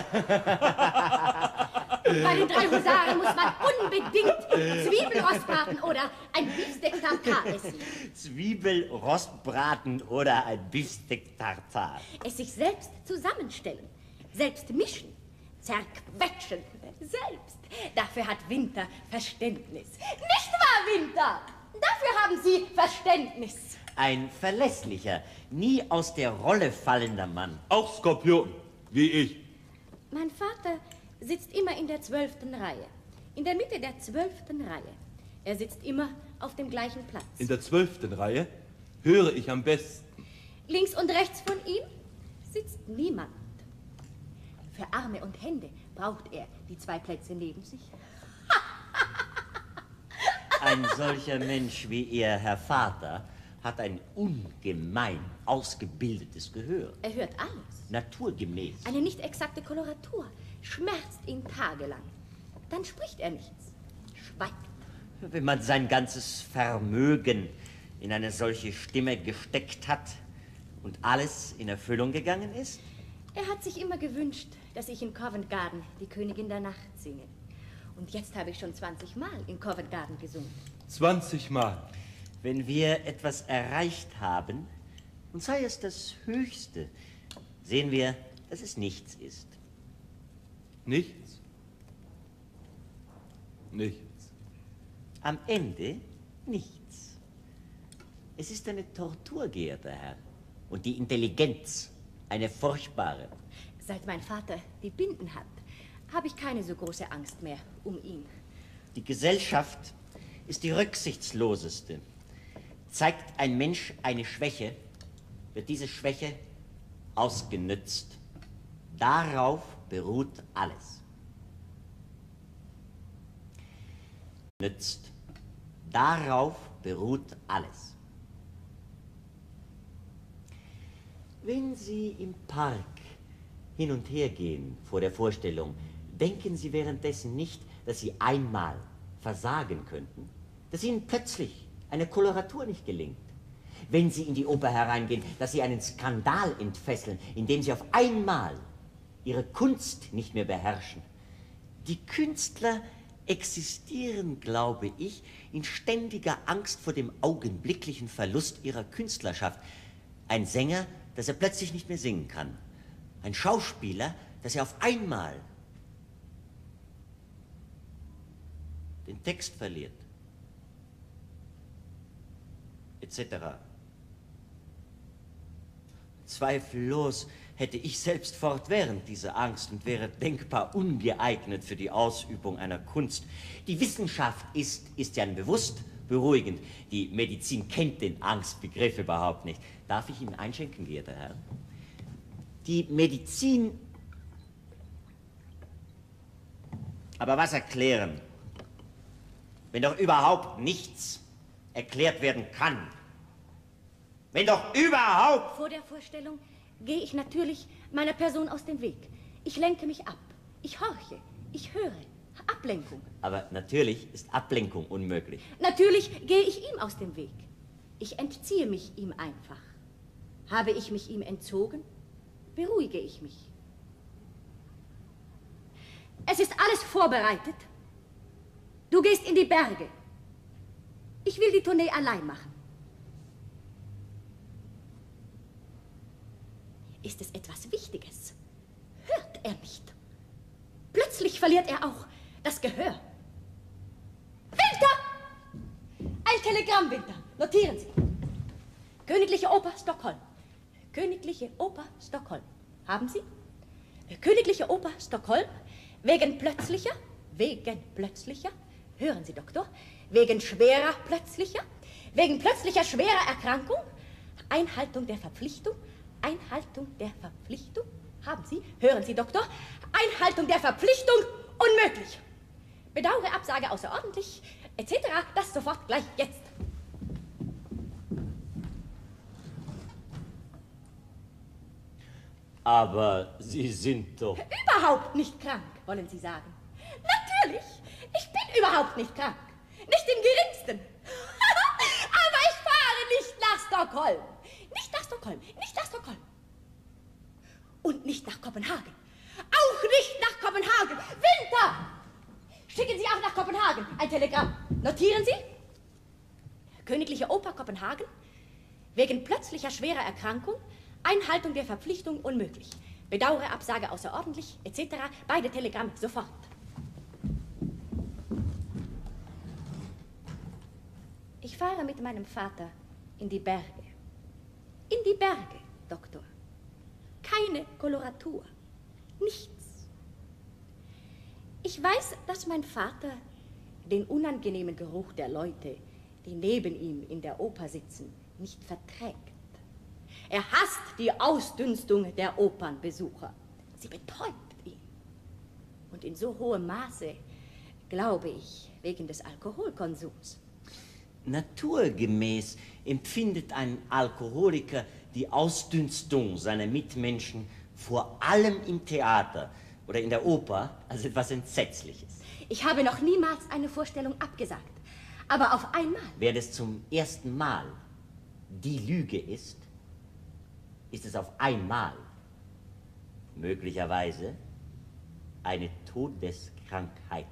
den drei Husaren muss man unbedingt Zwiebelrostbraten oder ein Beefsteak Tartar essen. Zwiebelrostbraten oder ein Beefsteak Tartar. Es sich selbst zusammenstellen, selbst mischen, zerquetschen, selbst. Dafür hat Winter Verständnis. Nicht wahr, Winter? Dafür haben Sie Verständnis. Ein verlässlicher, nie aus der Rolle fallender Mann. Auch Skorpion, wie ich. Mein Vater sitzt immer in der zwölften Reihe. In der Mitte der zwölften Reihe. Er sitzt immer auf dem gleichen Platz. In der zwölften Reihe höre ich am besten. Links und rechts von ihm sitzt niemand. Für Arme und Hände braucht er die zwei Plätze neben sich. Ein solcher Mensch wie Ihr Herr Vater hat ein ungemein ausgebildetes Gehör. Er hört alles. Naturgemäß. Eine nicht exakte Koloratur schmerzt ihn tagelang. Dann spricht er nichts, schweigt. Wenn man sein ganzes Vermögen in eine solche Stimme gesteckt hat und alles in Erfüllung gegangen ist? Er hat sich immer gewünscht, dass ich in Covent Garden die Königin der Nacht singe. Und jetzt habe ich schon zwanzig Mal in Covent Garden gesungen. zwanzig Mal. Wenn wir etwas erreicht haben, und sei es das Höchste, sehen wir, dass es nichts ist. Nichts? Nichts. Am Ende nichts. Es ist eine Tortur, geehrter Herr. Und die Intelligenz, eine furchtbare. Seit mein Vater die Binden hat, habe ich keine so große Angst mehr um ihn. Die Gesellschaft ist die rücksichtsloseste. Zeigt ein Mensch eine Schwäche, wird diese Schwäche ausgenützt. Darauf beruht alles. Nützt. Darauf beruht alles. Wenn Sie im Park hin und her gehen vor der Vorstellung, denken Sie währenddessen nicht, dass Sie einmal versagen könnten, dass Ihnen plötzlich eine Koloratur nicht gelingt. Wenn Sie in die Oper hereingehen, dass Sie einen Skandal entfesseln, indem Sie auf einmal Ihre Kunst nicht mehr beherrschen. Die Künstler existieren, glaube ich, in ständiger Angst vor dem augenblicklichen Verlust ihrer Künstlerschaft. Ein Sänger, dass er plötzlich nicht mehr singen kann. Ein Schauspieler, dass er auf einmal den Text verliert. et cetera. Zweifellos hätte ich selbst fortwährend diese Angst und wäre denkbar ungeeignet für die Ausübung einer Kunst. Die Wissenschaft ist, ist ja bewusst beruhigend. Die Medizin kennt den Angstbegriff überhaupt nicht. Darf ich Ihnen einschenken, geehrter Herr? Die Medizin... Aber was erklären, wenn doch überhaupt nichts erklärt werden kann? Wenn doch überhaupt... Vor der Vorstellung gehe ich natürlich meiner Person aus dem Weg. Ich lenke mich ab. Ich horche. Ich höre. Ablenkung. Aber natürlich ist Ablenkung unmöglich. Natürlich gehe ich ihm aus dem Weg. Ich entziehe mich ihm einfach. Habe ich mich ihm entzogen, beruhige ich mich. Es ist alles vorbereitet. Du gehst in die Berge. Ich will die Tournee allein machen. Ist es etwas Wichtiges? Hört er nicht? Plötzlich verliert er auch das Gehör. Winter! Ein Telegramm, Winter. Notieren Sie. Königliche Oper Stockholm. Königliche Oper Stockholm. Haben Sie? Königliche Oper Stockholm. Wegen plötzlicher, wegen plötzlicher, hören Sie, Doktor, wegen schwerer plötzlicher, wegen plötzlicher schwerer Erkrankung, Einhaltung der Verpflichtung, Einhaltung der Verpflichtung, haben Sie, hören Sie, Doktor, Einhaltung der Verpflichtung, unmöglich. Bedauere Absage außerordentlich, et cetera, das sofort gleich jetzt. Aber Sie sind doch... Überhaupt nicht krank, wollen Sie sagen. Natürlich, ich bin überhaupt nicht krank. Nicht im geringsten. Aber ich fahre nicht nach Stockholm. Nicht nach Stockholm, nicht nach Stockholm. Und nicht nach Kopenhagen. Auch nicht nach Kopenhagen. Winter! Schicken Sie auch nach Kopenhagen ein Telegramm. Notieren Sie. Königliche Oper Kopenhagen. Wegen plötzlicher schwerer Erkrankung. Einhaltung der Verpflichtung unmöglich. Bedauere Absage außerordentlich, et cetera. Beide Telegramme sofort. Ich fahre mit meinem Vater in die Berge. In die Berge, Doktor. Keine Koloratur. Nichts. Ich weiß, dass mein Vater den unangenehmen Geruch der Leute, die neben ihm in der Oper sitzen, nicht verträgt. Er hasst die Ausdünstung der Opernbesucher. Sie betäubt ihn. Und in so hohem Maße, glaube ich, wegen des Alkoholkonsums. Naturgemäß empfindet ein Alkoholiker die Ausdünstung seiner Mitmenschen vor allem im Theater oder in der Oper als etwas Entsetzliches. Ich habe noch niemals eine Vorstellung abgesagt. Aber auf einmal... Wer das zum ersten Mal die Lüge ist, ist es auf einmal möglicherweise eine Todeskrankheit.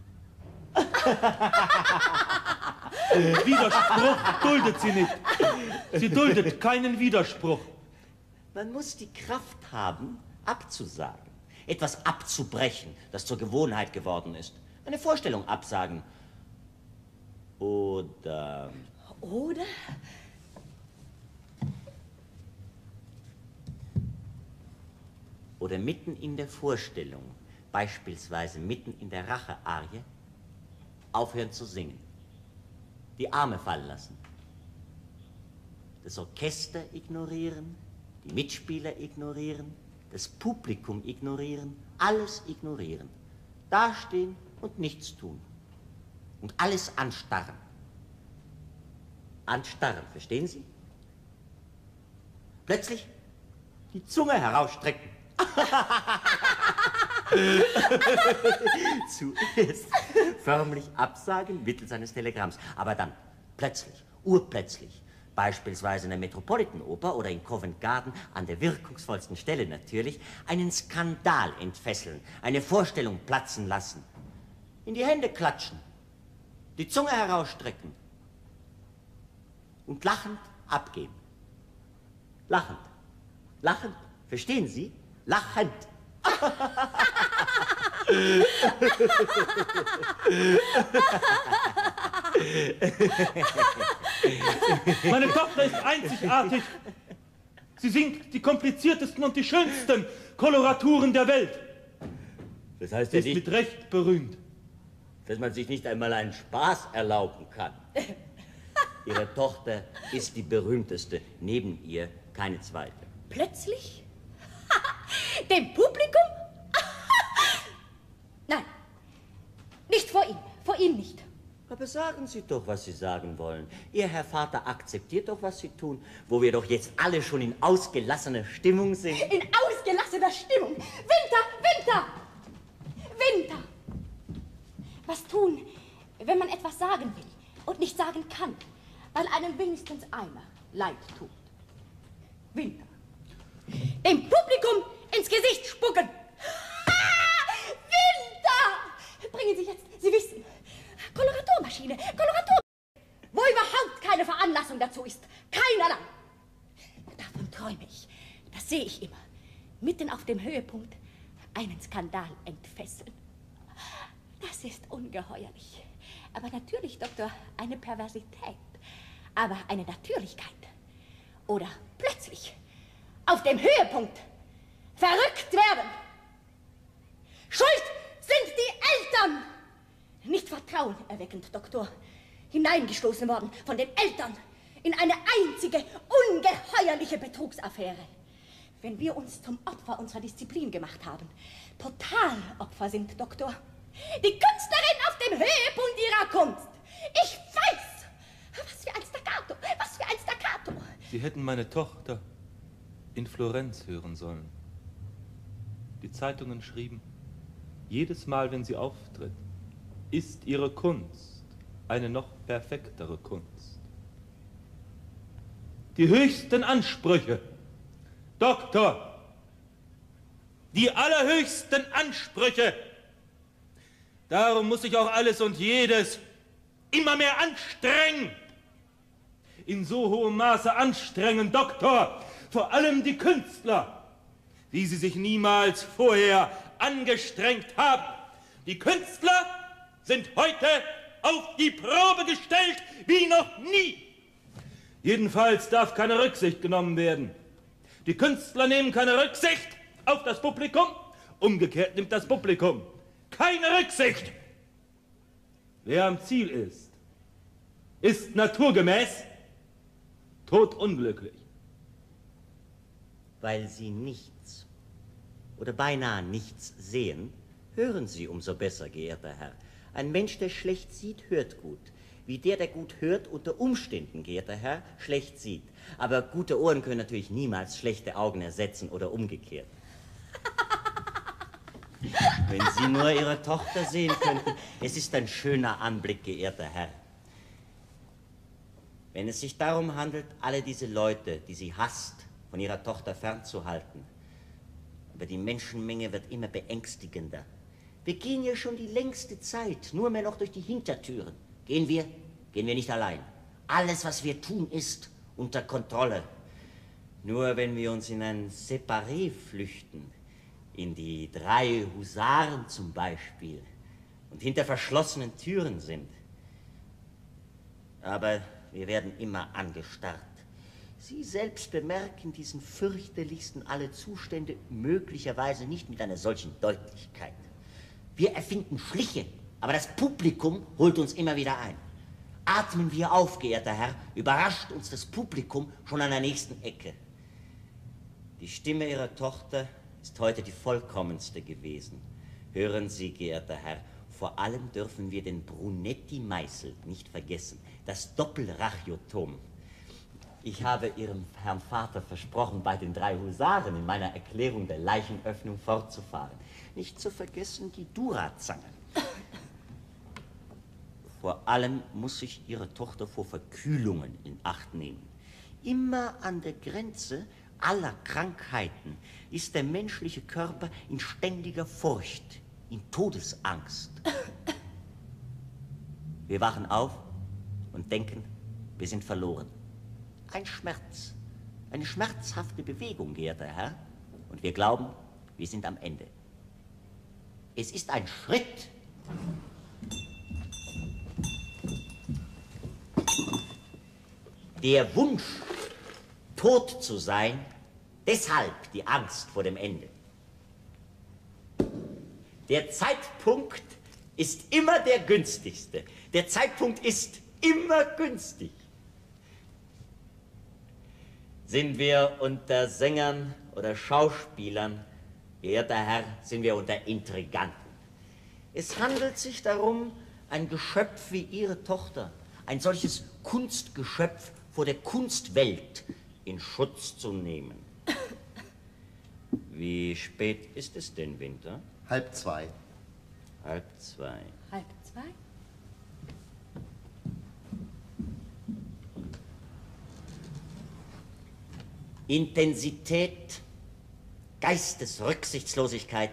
Widerspruch duldet sie nicht. Sie duldet keinen Widerspruch. Man muss die Kraft haben, abzusagen. Etwas abzubrechen, das zur Gewohnheit geworden ist. Eine Vorstellung absagen. Oder... Oder? Oder mitten in der Vorstellung, beispielsweise mitten in der Rache-Arie, aufhören zu singen. Die Arme fallen lassen. das Orchester ignorieren, die Mitspieler ignorieren, das Publikum ignorieren, alles ignorieren. Dastehen und nichts tun. Und alles anstarren. Anstarren, verstehen Sie? Plötzlich die Zunge herausstrecken. Zuerst förmlich absagen mittels eines Telegramms, aber dann plötzlich, urplötzlich, beispielsweise in der Metropolitanoper oder in Covent Garden, an der wirkungsvollsten Stelle natürlich, einen Skandal entfesseln, eine Vorstellung platzen lassen, in die Hände klatschen, die Zunge herausstrecken und lachend abgeben. Lachend, lachend, verstehen Sie? Lachend. Meine Tochter ist einzigartig. Sie singt die kompliziertesten und die schönsten Koloraturen der Welt. Das heißt Sie ja ist nicht, mit Recht berühmt. dass man sich nicht einmal einen Spaß erlauben kann. Ihre Tochter ist die berühmteste, neben ihr keine zweite. Plötzlich? Dem Publikum? Nein, nicht vor ihm, vor ihm nicht. Aber sagen Sie doch, was Sie sagen wollen. Ihr Herr Vater akzeptiert doch, was Sie tun, wo wir doch jetzt alle schon in ausgelassener Stimmung sind. In ausgelassener Stimmung. Winter, Winter, Winter. Was tun, wenn man etwas sagen will und nicht sagen kann, weil einem wenigstens einer leid tut? Winter. Dem Publikum ins Gesicht spucken. Winter! Bringen Sie jetzt, Sie wissen, Koloraturmaschine, Koloratur, wo überhaupt keine Veranlassung dazu ist. Keinerlei. Davon träume ich. Das sehe ich immer. Mitten auf dem Höhepunkt einen Skandal entfesseln. Das ist ungeheuerlich. Aber natürlich, Doktor, eine Perversität. Aber eine Natürlichkeit. Oder plötzlich auf dem Höhepunkt verrückt werden. Schuld sind die Eltern. Nicht vertrauenerweckend, Doktor. Hineingestoßen worden von den Eltern in eine einzige, ungeheuerliche Betrugsaffäre. Wenn wir uns zum Opfer unserer Disziplin gemacht haben, Totalopfer sind, Doktor. Die Künstlerin auf dem Höhepunkt ihrer Kunst. Ich weiß, was für ein Staccato, was für ein Staccato. Sie hätten meine Tochter in Florenz hören sollen. Die Zeitungen schrieben, jedes Mal, wenn sie auftritt, ist ihre Kunst eine noch perfektere Kunst. Die höchsten Ansprüche, Doktor, die allerhöchsten Ansprüche. Darum muss sich auch alles und jedes immer mehr anstrengen. In so hohem Maße anstrengen, Doktor, vor allem die Künstler, wie sie sich niemals vorher angestrengt haben. Die Künstler sind heute auf die Probe gestellt wie noch nie. Jedenfalls darf keine Rücksicht genommen werden. Die Künstler nehmen keine Rücksicht auf das Publikum, umgekehrt nimmt das Publikum keine Rücksicht. Wer am Ziel ist, ist naturgemäß todunglücklich. Weil Sie nichts oder beinahe nichts sehen, hören Sie umso besser, geehrter Herr. Ein Mensch, der schlecht sieht, hört gut. Wie der, der gut hört, unter Umständen, geehrter Herr, schlecht sieht. Aber gute Ohren können natürlich niemals schlechte Augen ersetzen oder umgekehrt. Wenn Sie nur Ihre Tochter sehen könnten, es ist ein schöner Anblick, geehrter Herr. Wenn es sich darum handelt, alle diese Leute, die sie hasst, von ihrer Tochter fernzuhalten, aber die Menschenmenge wird immer beängstigender. Wir gehen ja schon die längste Zeit nur mehr noch durch die Hintertüren. Gehen wir, gehen wir nicht allein. Alles, was wir tun, ist unter Kontrolle. Nur wenn wir uns in ein Separé flüchten, in die drei Husaren zum Beispiel, und hinter verschlossenen Türen sind. Aber wir werden immer angestarrt. Sie selbst bemerken diesen fürchterlichsten aller Zustände möglicherweise nicht mit einer solchen Deutlichkeit. Wir erfinden Schliche, aber das Publikum holt uns immer wieder ein. atmen wir auf, geehrter Herr, überrascht uns das Publikum schon an der nächsten Ecke. Die Stimme Ihrer Tochter ist heute die vollkommenste gewesen. Hören Sie, geehrter Herr, vor allem dürfen wir den Brunetti-Meißel nicht vergessen, das Doppelrachiotom. Ich habe Ihrem Herrn Vater versprochen, bei den drei Husaren in meiner Erklärung der Leichenöffnung fortzufahren. Nicht zu vergessen die Durazange. Vor allem muss sich Ihre Tochter vor Verkühlungen in Acht nehmen. Immer an der Grenze aller Krankheiten ist der menschliche Körper in ständiger Furcht, in Todesangst. Wir wachen auf und denken, wir sind verloren. Ein Schmerz, eine schmerzhafte Bewegung, geehrter Herr, und wir glauben, wir sind am Ende. Es ist ein Schritt. Der Wunsch, tot zu sein, deshalb die Angst vor dem Ende. Der Zeitpunkt ist immer der günstigste. Der Zeitpunkt ist immer günstig. Sind wir unter Sängern oder Schauspielern, geehrter Herr, sind wir unter Intriganten. Es handelt sich darum, ein Geschöpf wie Ihre Tochter, ein solches Kunstgeschöpf vor der Kunstwelt in Schutz zu nehmen. Wie spät ist es denn, Winter? Halb zwei. Halb zwei. Halb zwei? Intensität, Geistesrücksichtslosigkeit,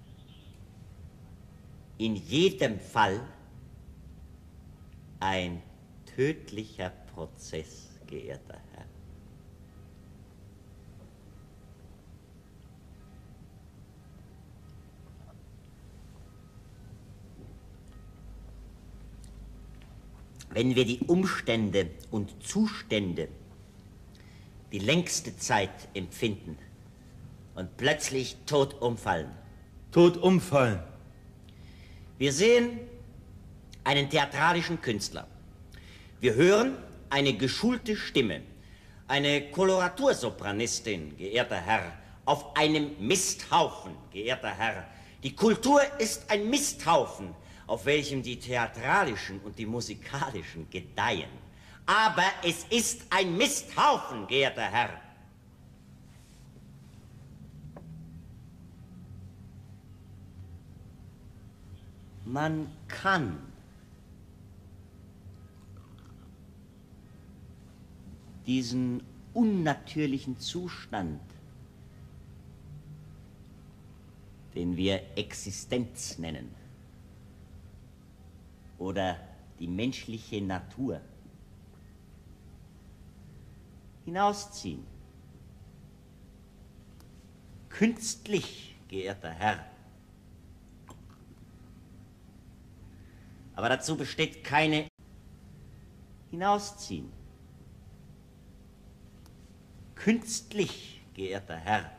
in jedem Fall ein tödlicher Prozess, geehrter Herr. Wenn wir die Umstände und Zustände die längste Zeit empfinden und plötzlich tot umfallen. Tot umfallen. Wir sehen einen theatralischen Künstler. Wir hören eine geschulte Stimme, eine Koloratursopranistin, geehrter Herr, auf einem Misthaufen, geehrter Herr. Die Kultur ist ein Misthaufen, auf welchem die theatralischen und die musikalischen gedeihen. Aber es ist ein Misthaufen, geehrter Herr. Man kann diesen unnatürlichen Zustand, den wir Existenz nennen, oder die menschliche Natur, hinausziehen. Künstlich, geehrter Herr. Aber dazu besteht keine hinausziehen. Künstlich, geehrter Herr.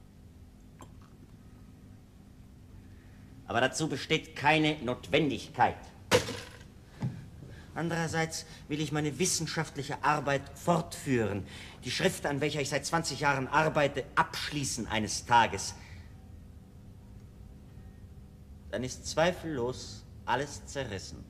Aber dazu besteht keine Notwendigkeit. Andererseits will ich meine wissenschaftliche Arbeit fortführen, die Schrift, an welcher ich seit zwanzig Jahren arbeite, abschließen eines Tages. Dann ist zweifellos alles zerrissen.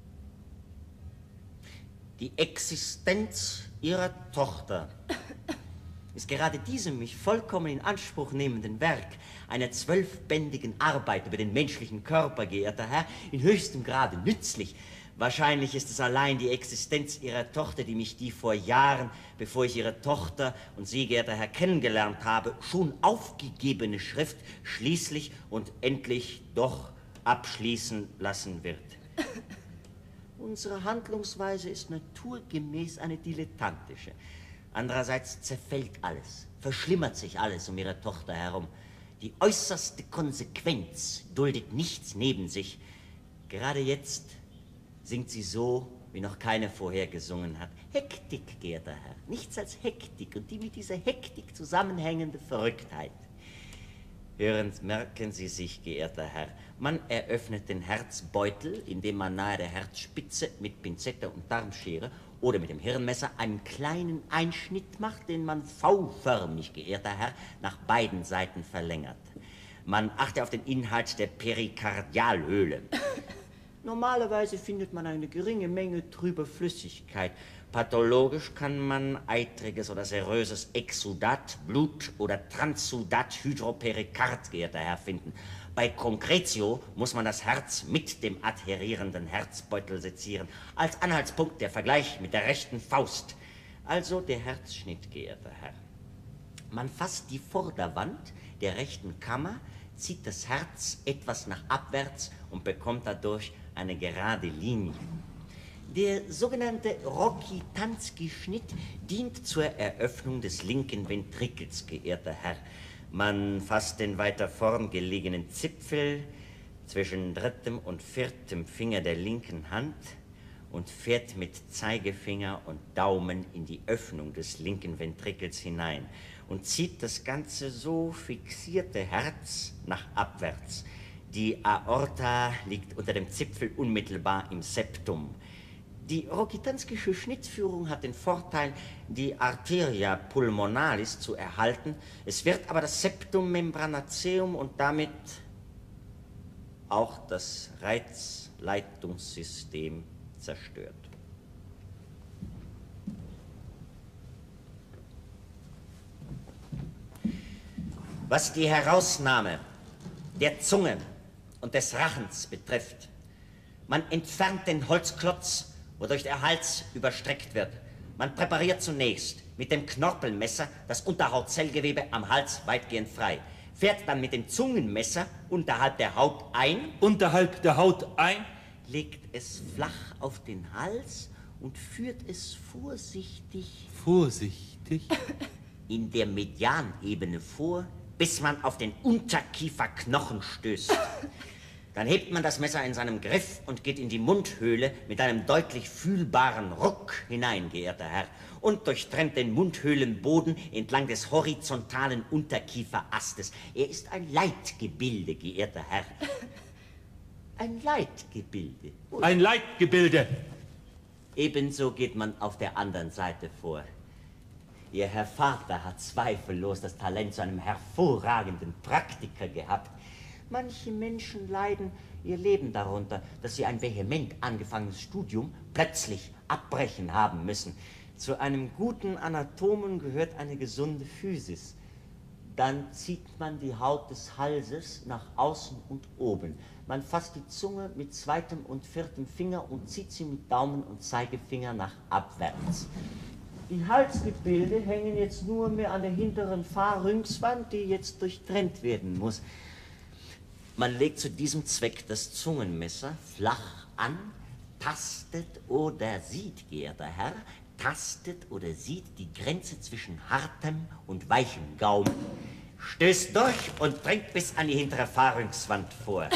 Die Existenz Ihrer Tochter ist gerade diesem mich vollkommen in Anspruch nehmenden Werk einer zwölfbändigen Arbeit über den menschlichen Körper, geehrter Herr, in höchstem Grade nützlich. Wahrscheinlich ist es allein die Existenz Ihrer Tochter, die mich die vor Jahren, bevor ich Ihre Tochter und Sie, geehrter Herr, kennengelernt habe, schon aufgegebene Schrift schließlich und endlich doch abschließen lassen wird. Unsere Handlungsweise ist naturgemäß eine dilettantische. Andererseits zerfällt alles, verschlimmert sich alles um Ihre Tochter herum. Die äußerste Konsequenz duldet nichts neben sich. Gerade jetzt singt sie so, wie noch keine vorher gesungen hat. Hektik, geehrter Herr, nichts als Hektik und die mit dieser Hektik zusammenhängende Verrücktheit. Hören, merken Sie sich, geehrter Herr, man eröffnet den Herzbeutel, indem man nahe der Herzspitze mit Pinzette und Darmschere oder mit dem Hirnmesser einen kleinen Einschnitt macht, den man V-förmig, geehrter Herr, nach beiden Seiten verlängert. Man achte auf den Inhalt der Perikardialhöhle. Normalerweise findet man eine geringe Menge trüber Flüssigkeit. Pathologisch kann man eitriges oder seröses Exudat, Blut oder Transsudat Hydroperikard, geehrter Herr, finden. Bei Concretio muss man das Herz mit dem adherierenden Herzbeutel sezieren. Als Anhaltspunkt der Vergleich mit der rechten Faust. Also der Herzschnitt, geehrter Herr. Man fasst die Vorderwand der rechten Kammer, zieht das Herz etwas nach abwärts und bekommt dadurch eine gerade Linie. Der sogenannte Rokitansky-Schnitt dient zur Eröffnung des linken Ventrikels, geehrter Herr. Man fasst den weiter vorn gelegenen Zipfel zwischen drittem und viertem Finger der linken Hand und fährt mit Zeigefinger und Daumen in die Öffnung des linken Ventrikels hinein und zieht das ganze so fixierte Herz nach abwärts. Die Aorta liegt unter dem Zipfel unmittelbar im Septum. Die rokitanskische Schnittführung hat den Vorteil, die Arteria pulmonalis zu erhalten. Es wird aber das Septum membranaceum und damit auch das Reizleitungssystem zerstört. Was die Herausnahme der Zunge und des Rachens betrifft, man entfernt den Holzklotz, wodurch der Hals überstreckt wird. Man präpariert zunächst mit dem Knorpelmesser das Unterhautzellgewebe am Hals weitgehend frei, fährt dann mit dem Zungenmesser unterhalb der Haut ein, Unterhalb der Haut ein, legt es flach auf den Hals und führt es vorsichtig vorsichtig in der Medianebene vor, bis man auf den Unterkieferknochen stößt. Dann hebt man das Messer in seinem Griff und geht in die Mundhöhle mit einem deutlich fühlbaren Ruck hinein, geehrter Herr, und durchtrennt den Mundhöhlenboden entlang des horizontalen Unterkieferastes. Er ist ein Leitgebilde, geehrter Herr. Ein Leitgebilde. Und ein Leitgebilde. ebenso geht man auf der anderen Seite vor. Ihr Herr Vater hat zweifellos das Talent zu einem hervorragenden Praktiker gehabt. Manche Menschen leiden ihr Leben darunter, dass sie ein vehement angefangenes Studium plötzlich abbrechen haben müssen. Zu einem guten Anatomen gehört eine gesunde Physis. Dann zieht man die Haut des Halses nach außen und oben. Man fasst die Zunge mit zweitem und viertem Finger und zieht sie mit Daumen und Zeigefinger nach abwärts. Die Halsgebilde hängen jetzt nur mehr an der hinteren Pharynxwand, die jetzt durchtrennt werden muss. Man legt zu diesem Zweck das Zungenmesser flach an, tastet oder sieht, geehrter Herr, tastet oder sieht die Grenze zwischen hartem und weichem Gaumen, stößt durch und dringt bis an die hintere Pharynxwand vor.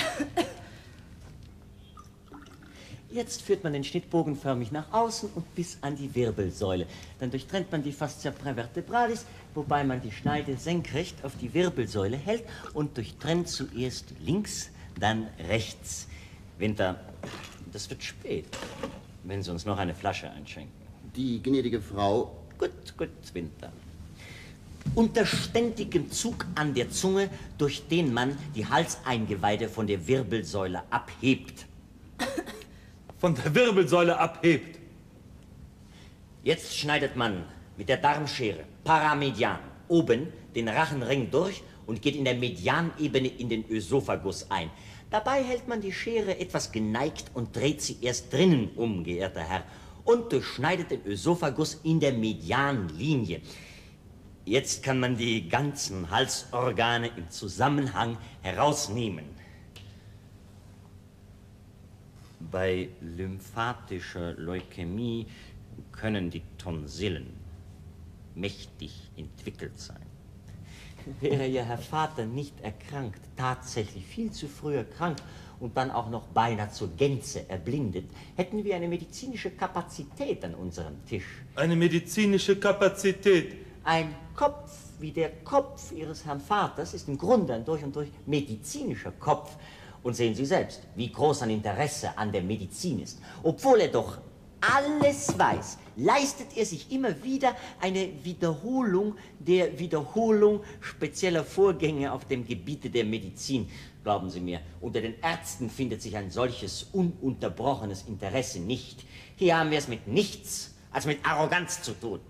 Jetzt führt man den Schnitt bogenförmig nach außen und bis an die Wirbelsäule. Dann durchtrennt man die Fascia praevertebralis, wobei man die Schneide senkrecht auf die Wirbelsäule hält und durchtrennt zuerst links, dann rechts. Winter, das wird spät, wenn Sie uns noch eine Flasche einschenken. Die gnädige Frau... Gut, gut, Winter. Unter ständigem Zug an der Zunge, durch den man die Halseingeweide von der Wirbelsäule abhebt. Von der Wirbelsäule abhebt. Jetzt schneidet man mit der Darmschere paramedian oben den Rachenring durch und geht in der Medianebene in den Ösophagus ein. Dabei hält man die Schere etwas geneigt und dreht sie erst drinnen um, geehrter Herr, und durchschneidet den Ösophagus in der Medianlinie. Jetzt kann man die ganzen Halsorgane im Zusammenhang herausnehmen. Bei lymphatischer Leukämie können die Tonsillen mächtig entwickelt sein. Wäre Ihr Herr Vater nicht erkrankt, tatsächlich viel zu früh erkrankt und dann auch noch beinahe zur Gänze erblindet, hätten wir eine medizinische Kapazität an unserem Tisch. Eine medizinische Kapazität. Ein Kopf wie der Kopf Ihres Herrn Vaters ist im Grunde ein durch und durch medizinischer Kopf. Und sehen Sie selbst, wie groß ein Interesse an der Medizin ist. Obwohl er doch alles weiß, leistet er sich immer wieder eine Wiederholung der Wiederholung spezieller Vorgänge auf dem Gebiete der Medizin. Glauben Sie mir, unter den Ärzten findet sich ein solches ununterbrochenes Interesse nicht. Hier haben wir es mit nichts als mit Arroganz zu tun.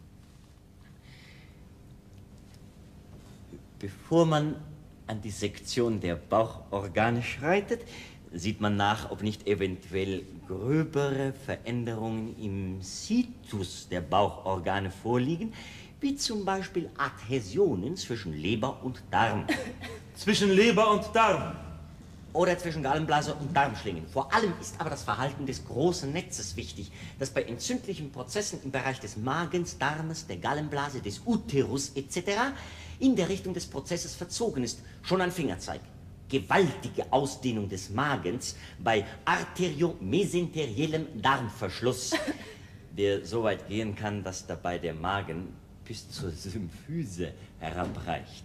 Bevor man an die Sektion der Bauchorgane schreitet, sieht man nach, ob nicht eventuell gröbere Veränderungen im Situs der Bauchorgane vorliegen, wie zum Beispiel Adhäsionen zwischen Leber und Darm. Zwischen Leber und Darm. Oder zwischen Gallenblase und Darmschlingen. Vor allem ist aber das Verhalten des großen Netzes wichtig, das bei entzündlichen Prozessen im Bereich des Magens, Darmes, der Gallenblase, des Uterus et cetera in der Richtung des Prozesses verzogen ist. Schon ein Fingerzeig. Gewaltige Ausdehnung des Magens bei arteriomesenteriellem Darmverschluss, der so weit gehen kann, dass dabei der Magen bis zur Symphyse herabreicht.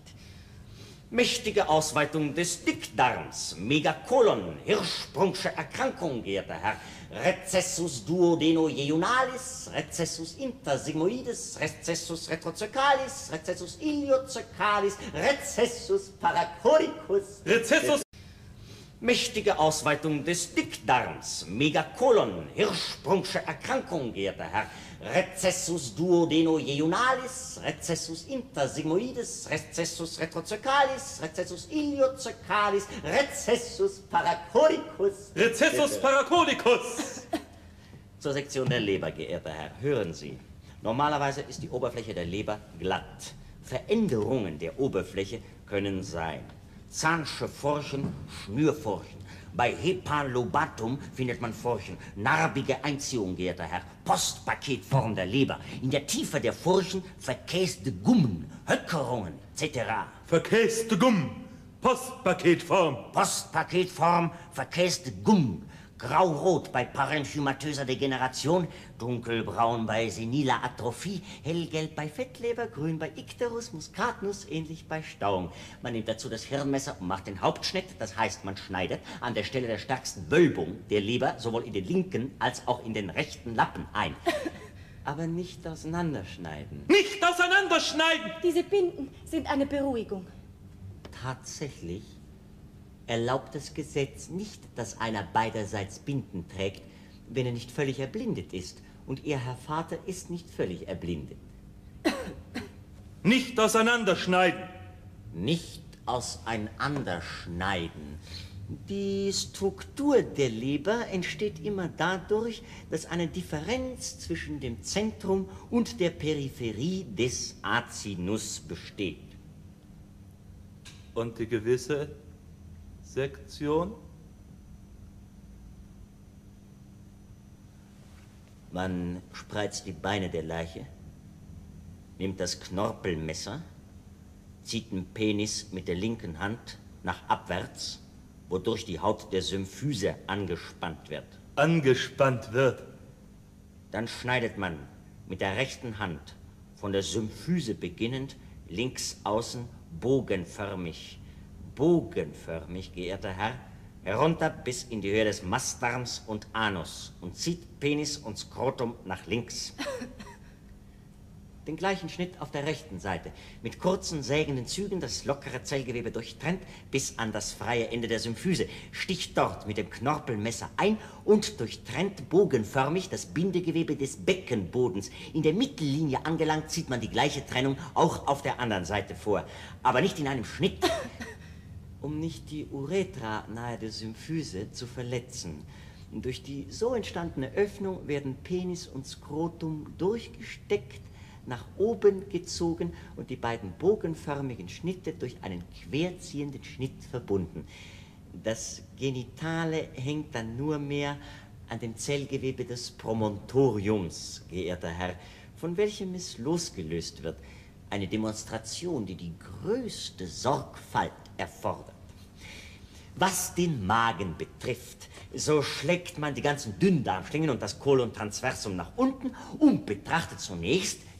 Mächtige Ausweitung des Dickdarms, Megakolon, Hirschsprungsche Erkrankung, geehrter Herr. Recessus duodeno-jejunalis, Recessus intersigmoides, Recessus retrozeukalis, Recessus iliozeukalis, Recessus paracoricus. Recessus. Mächtige Ausweitung des Dickdarms, Megakolon, Hirschsprungsche Erkrankung, geehrter Herr. Recessus duodeno-jejunalis, Recessus intersigmoides, Recessus retrozeukalis, Recessus iliozeukalis, Recessus paracoricus. Recessus paracoricus. Zur Sektion der Leber, geehrter Herr. Hören Sie, normalerweise ist die Oberfläche der Leber glatt. Veränderungen der Oberfläche können sein Zahnsche Furchen, Schnürfurchen. Bei Hepalobatum findet man Furchen, narbige Einziehung, geehrter Herr, Postpaketform der Leber. In der Tiefe der Furchen verkäste Gummen, Höckerungen, et cetera. Verkäste Gumm, Postpaketform. Postpaketform, verkäste Gummen. Grau-rot bei parenchymatöser Degeneration, dunkelbraun bei seniler Atrophie, hellgelb bei Fettleber, grün bei Icterus, Muskatnuss, ähnlich bei Stauung. Man nimmt dazu das Hirnmesser und macht den Hauptschnitt, das heißt, man schneidet an der Stelle der stärksten Wölbung der Leber sowohl in den linken als auch in den rechten Lappen ein. Aber nicht auseinanderschneiden. Nicht auseinanderschneiden! Diese Binden sind eine Beruhigung. Tatsächlich erlaubt das Gesetz nicht, dass einer beiderseits Binden trägt, wenn er nicht völlig erblindet ist. Und Ihr Herr Vater ist nicht völlig erblindet. Nicht auseinanderschneiden. Nicht auseinanderschneiden. Die Struktur der Leber entsteht immer dadurch, dass eine Differenz zwischen dem Zentrum und der Peripherie des Acinus besteht. Und die gewisse Sektion? Man spreizt die Beine der Leiche, nimmt das Knorpelmesser, zieht den Penis mit der linken Hand nach abwärts, wodurch die Haut der Symphyse angespannt wird. Angespannt wird. Dann schneidet man mit der rechten Hand von der Symphyse beginnend links außen bogenförmig, bogenförmig, geehrter Herr, herunter bis in die Höhe des Mastdarms und Anus und zieht Penis und Skrotum nach links. Den gleichen Schnitt auf der rechten Seite, mit kurzen, sägenden Zügen das lockere Zellgewebe durchtrennt bis an das freie Ende der Symphyse, sticht dort mit dem Knorpelmesser ein und durchtrennt bogenförmig das Bindegewebe des Beckenbodens. In der Mittellinie angelangt, zieht man die gleiche Trennung auch auf der anderen Seite vor, aber nicht in einem Schnitt, um nicht die Uretra nahe der Symphyse zu verletzen. Durch die so entstandene Öffnung werden Penis und Skrotum durchgesteckt, nach oben gezogen und die beiden bogenförmigen Schnitte durch einen querziehenden Schnitt verbunden. Das Genitale hängt dann nur mehr an dem Zellgewebe des Promontoriums, geehrter Herr, von welchem es losgelöst wird. Eine Demonstration, die die größte Sorgfalt erfordert. Was den Magen betrifft, so schlägt man die ganzen Dünndarmschlingen und das Colon transversum nach unten und betrachtet zunächst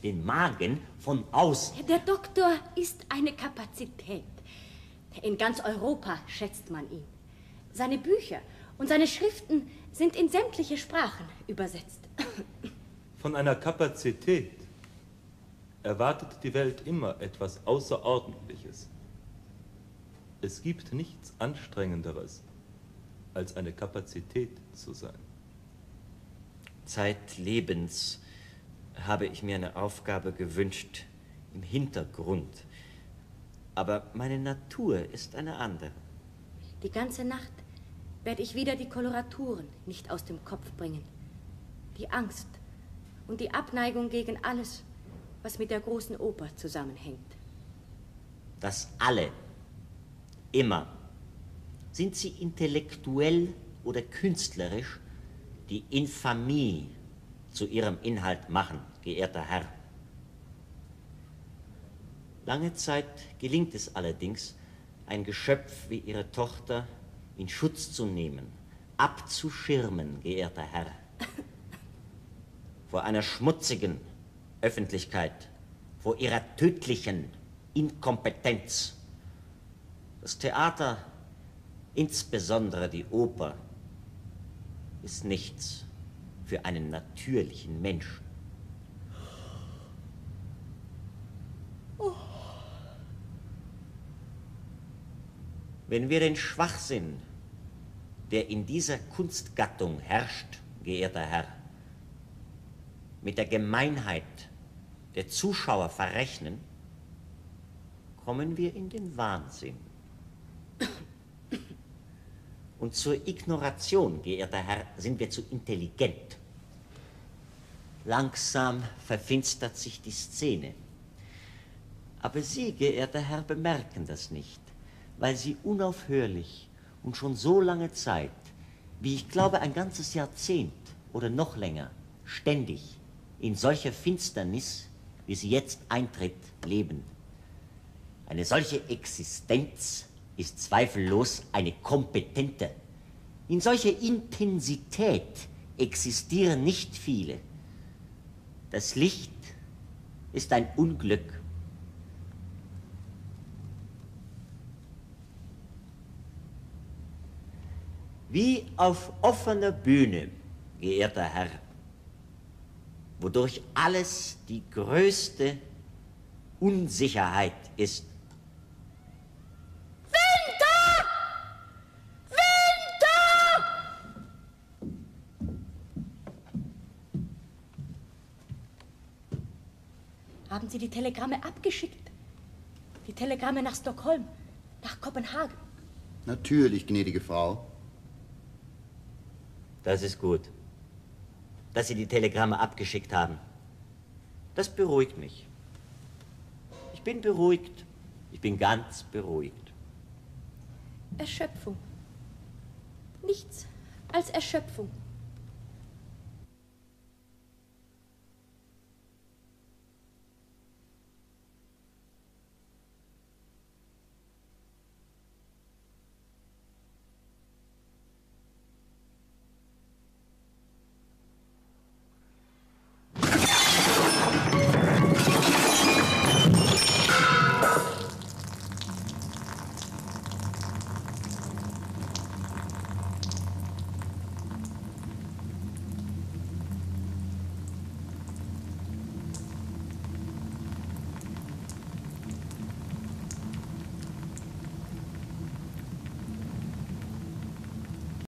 den Magen von außen. Der Doktor ist eine Kapazität. In ganz Europa schätzt man ihn. Seine Bücher und seine Schriften sind in sämtliche Sprachen übersetzt. Von einer Kapazität erwartet die Welt immer etwas Außerordentliches. Es gibt nichts Anstrengenderes, als eine Kapazität zu sein. Zeitlebens habe ich mir eine Aufgabe gewünscht im Hintergrund. Aber meine Natur ist eine andere. Die ganze Nacht werde ich wieder die Koloraturen nicht aus dem Kopf bringen. Die Angst und die Abneigung gegen alles, was mit der großen Oper zusammenhängt. Das alle, immer, sind sie intellektuell oder künstlerisch, die Infamie zu ihrem Inhalt machen, geehrter Herr. Lange Zeit gelingt es allerdings, ein Geschöpf wie Ihre Tochter in Schutz zu nehmen, abzuschirmen, geehrter Herr, vor einer schmutzigen Öffentlichkeit, vor ihrer tödlichen Inkompetenz. Das Theater, insbesondere die Oper, ist nichts für einen natürlichen Menschen. Wenn wir den Schwachsinn, der in dieser Kunstgattung herrscht, geehrter Herr, mit der Gemeinheit der Zuschauer verrechnen, kommen wir in den Wahnsinn. Und zur Ignoration, geehrter Herr, sind wir zu intelligent. Langsam verfinstert sich die Szene. Aber Sie, geehrter Herr, bemerken das nicht, weil Sie unaufhörlich und schon so lange Zeit, wie ich glaube ein ganzes Jahrzehnt oder noch länger, ständig in solcher Finsternis, wie sie jetzt eintritt, leben. Eine solche Existenz ist zweifellos eine kompetente. In solcher Intensität existieren nicht viele. Das Licht ist ein Unglück. Wie auf offener Bühne, geehrter Herr, wodurch alles die größte Unsicherheit ist. Winter! Winter! Haben Sie die Telegramme abgeschickt? Die Telegramme nach Stockholm, nach Kopenhagen? Natürlich, gnädige Frau. Das ist gut, dass Sie die Telegramme abgeschickt haben. Das beruhigt mich. Ich bin beruhigt. Ich bin ganz beruhigt. Erschöpfung. Nichts als Erschöpfung.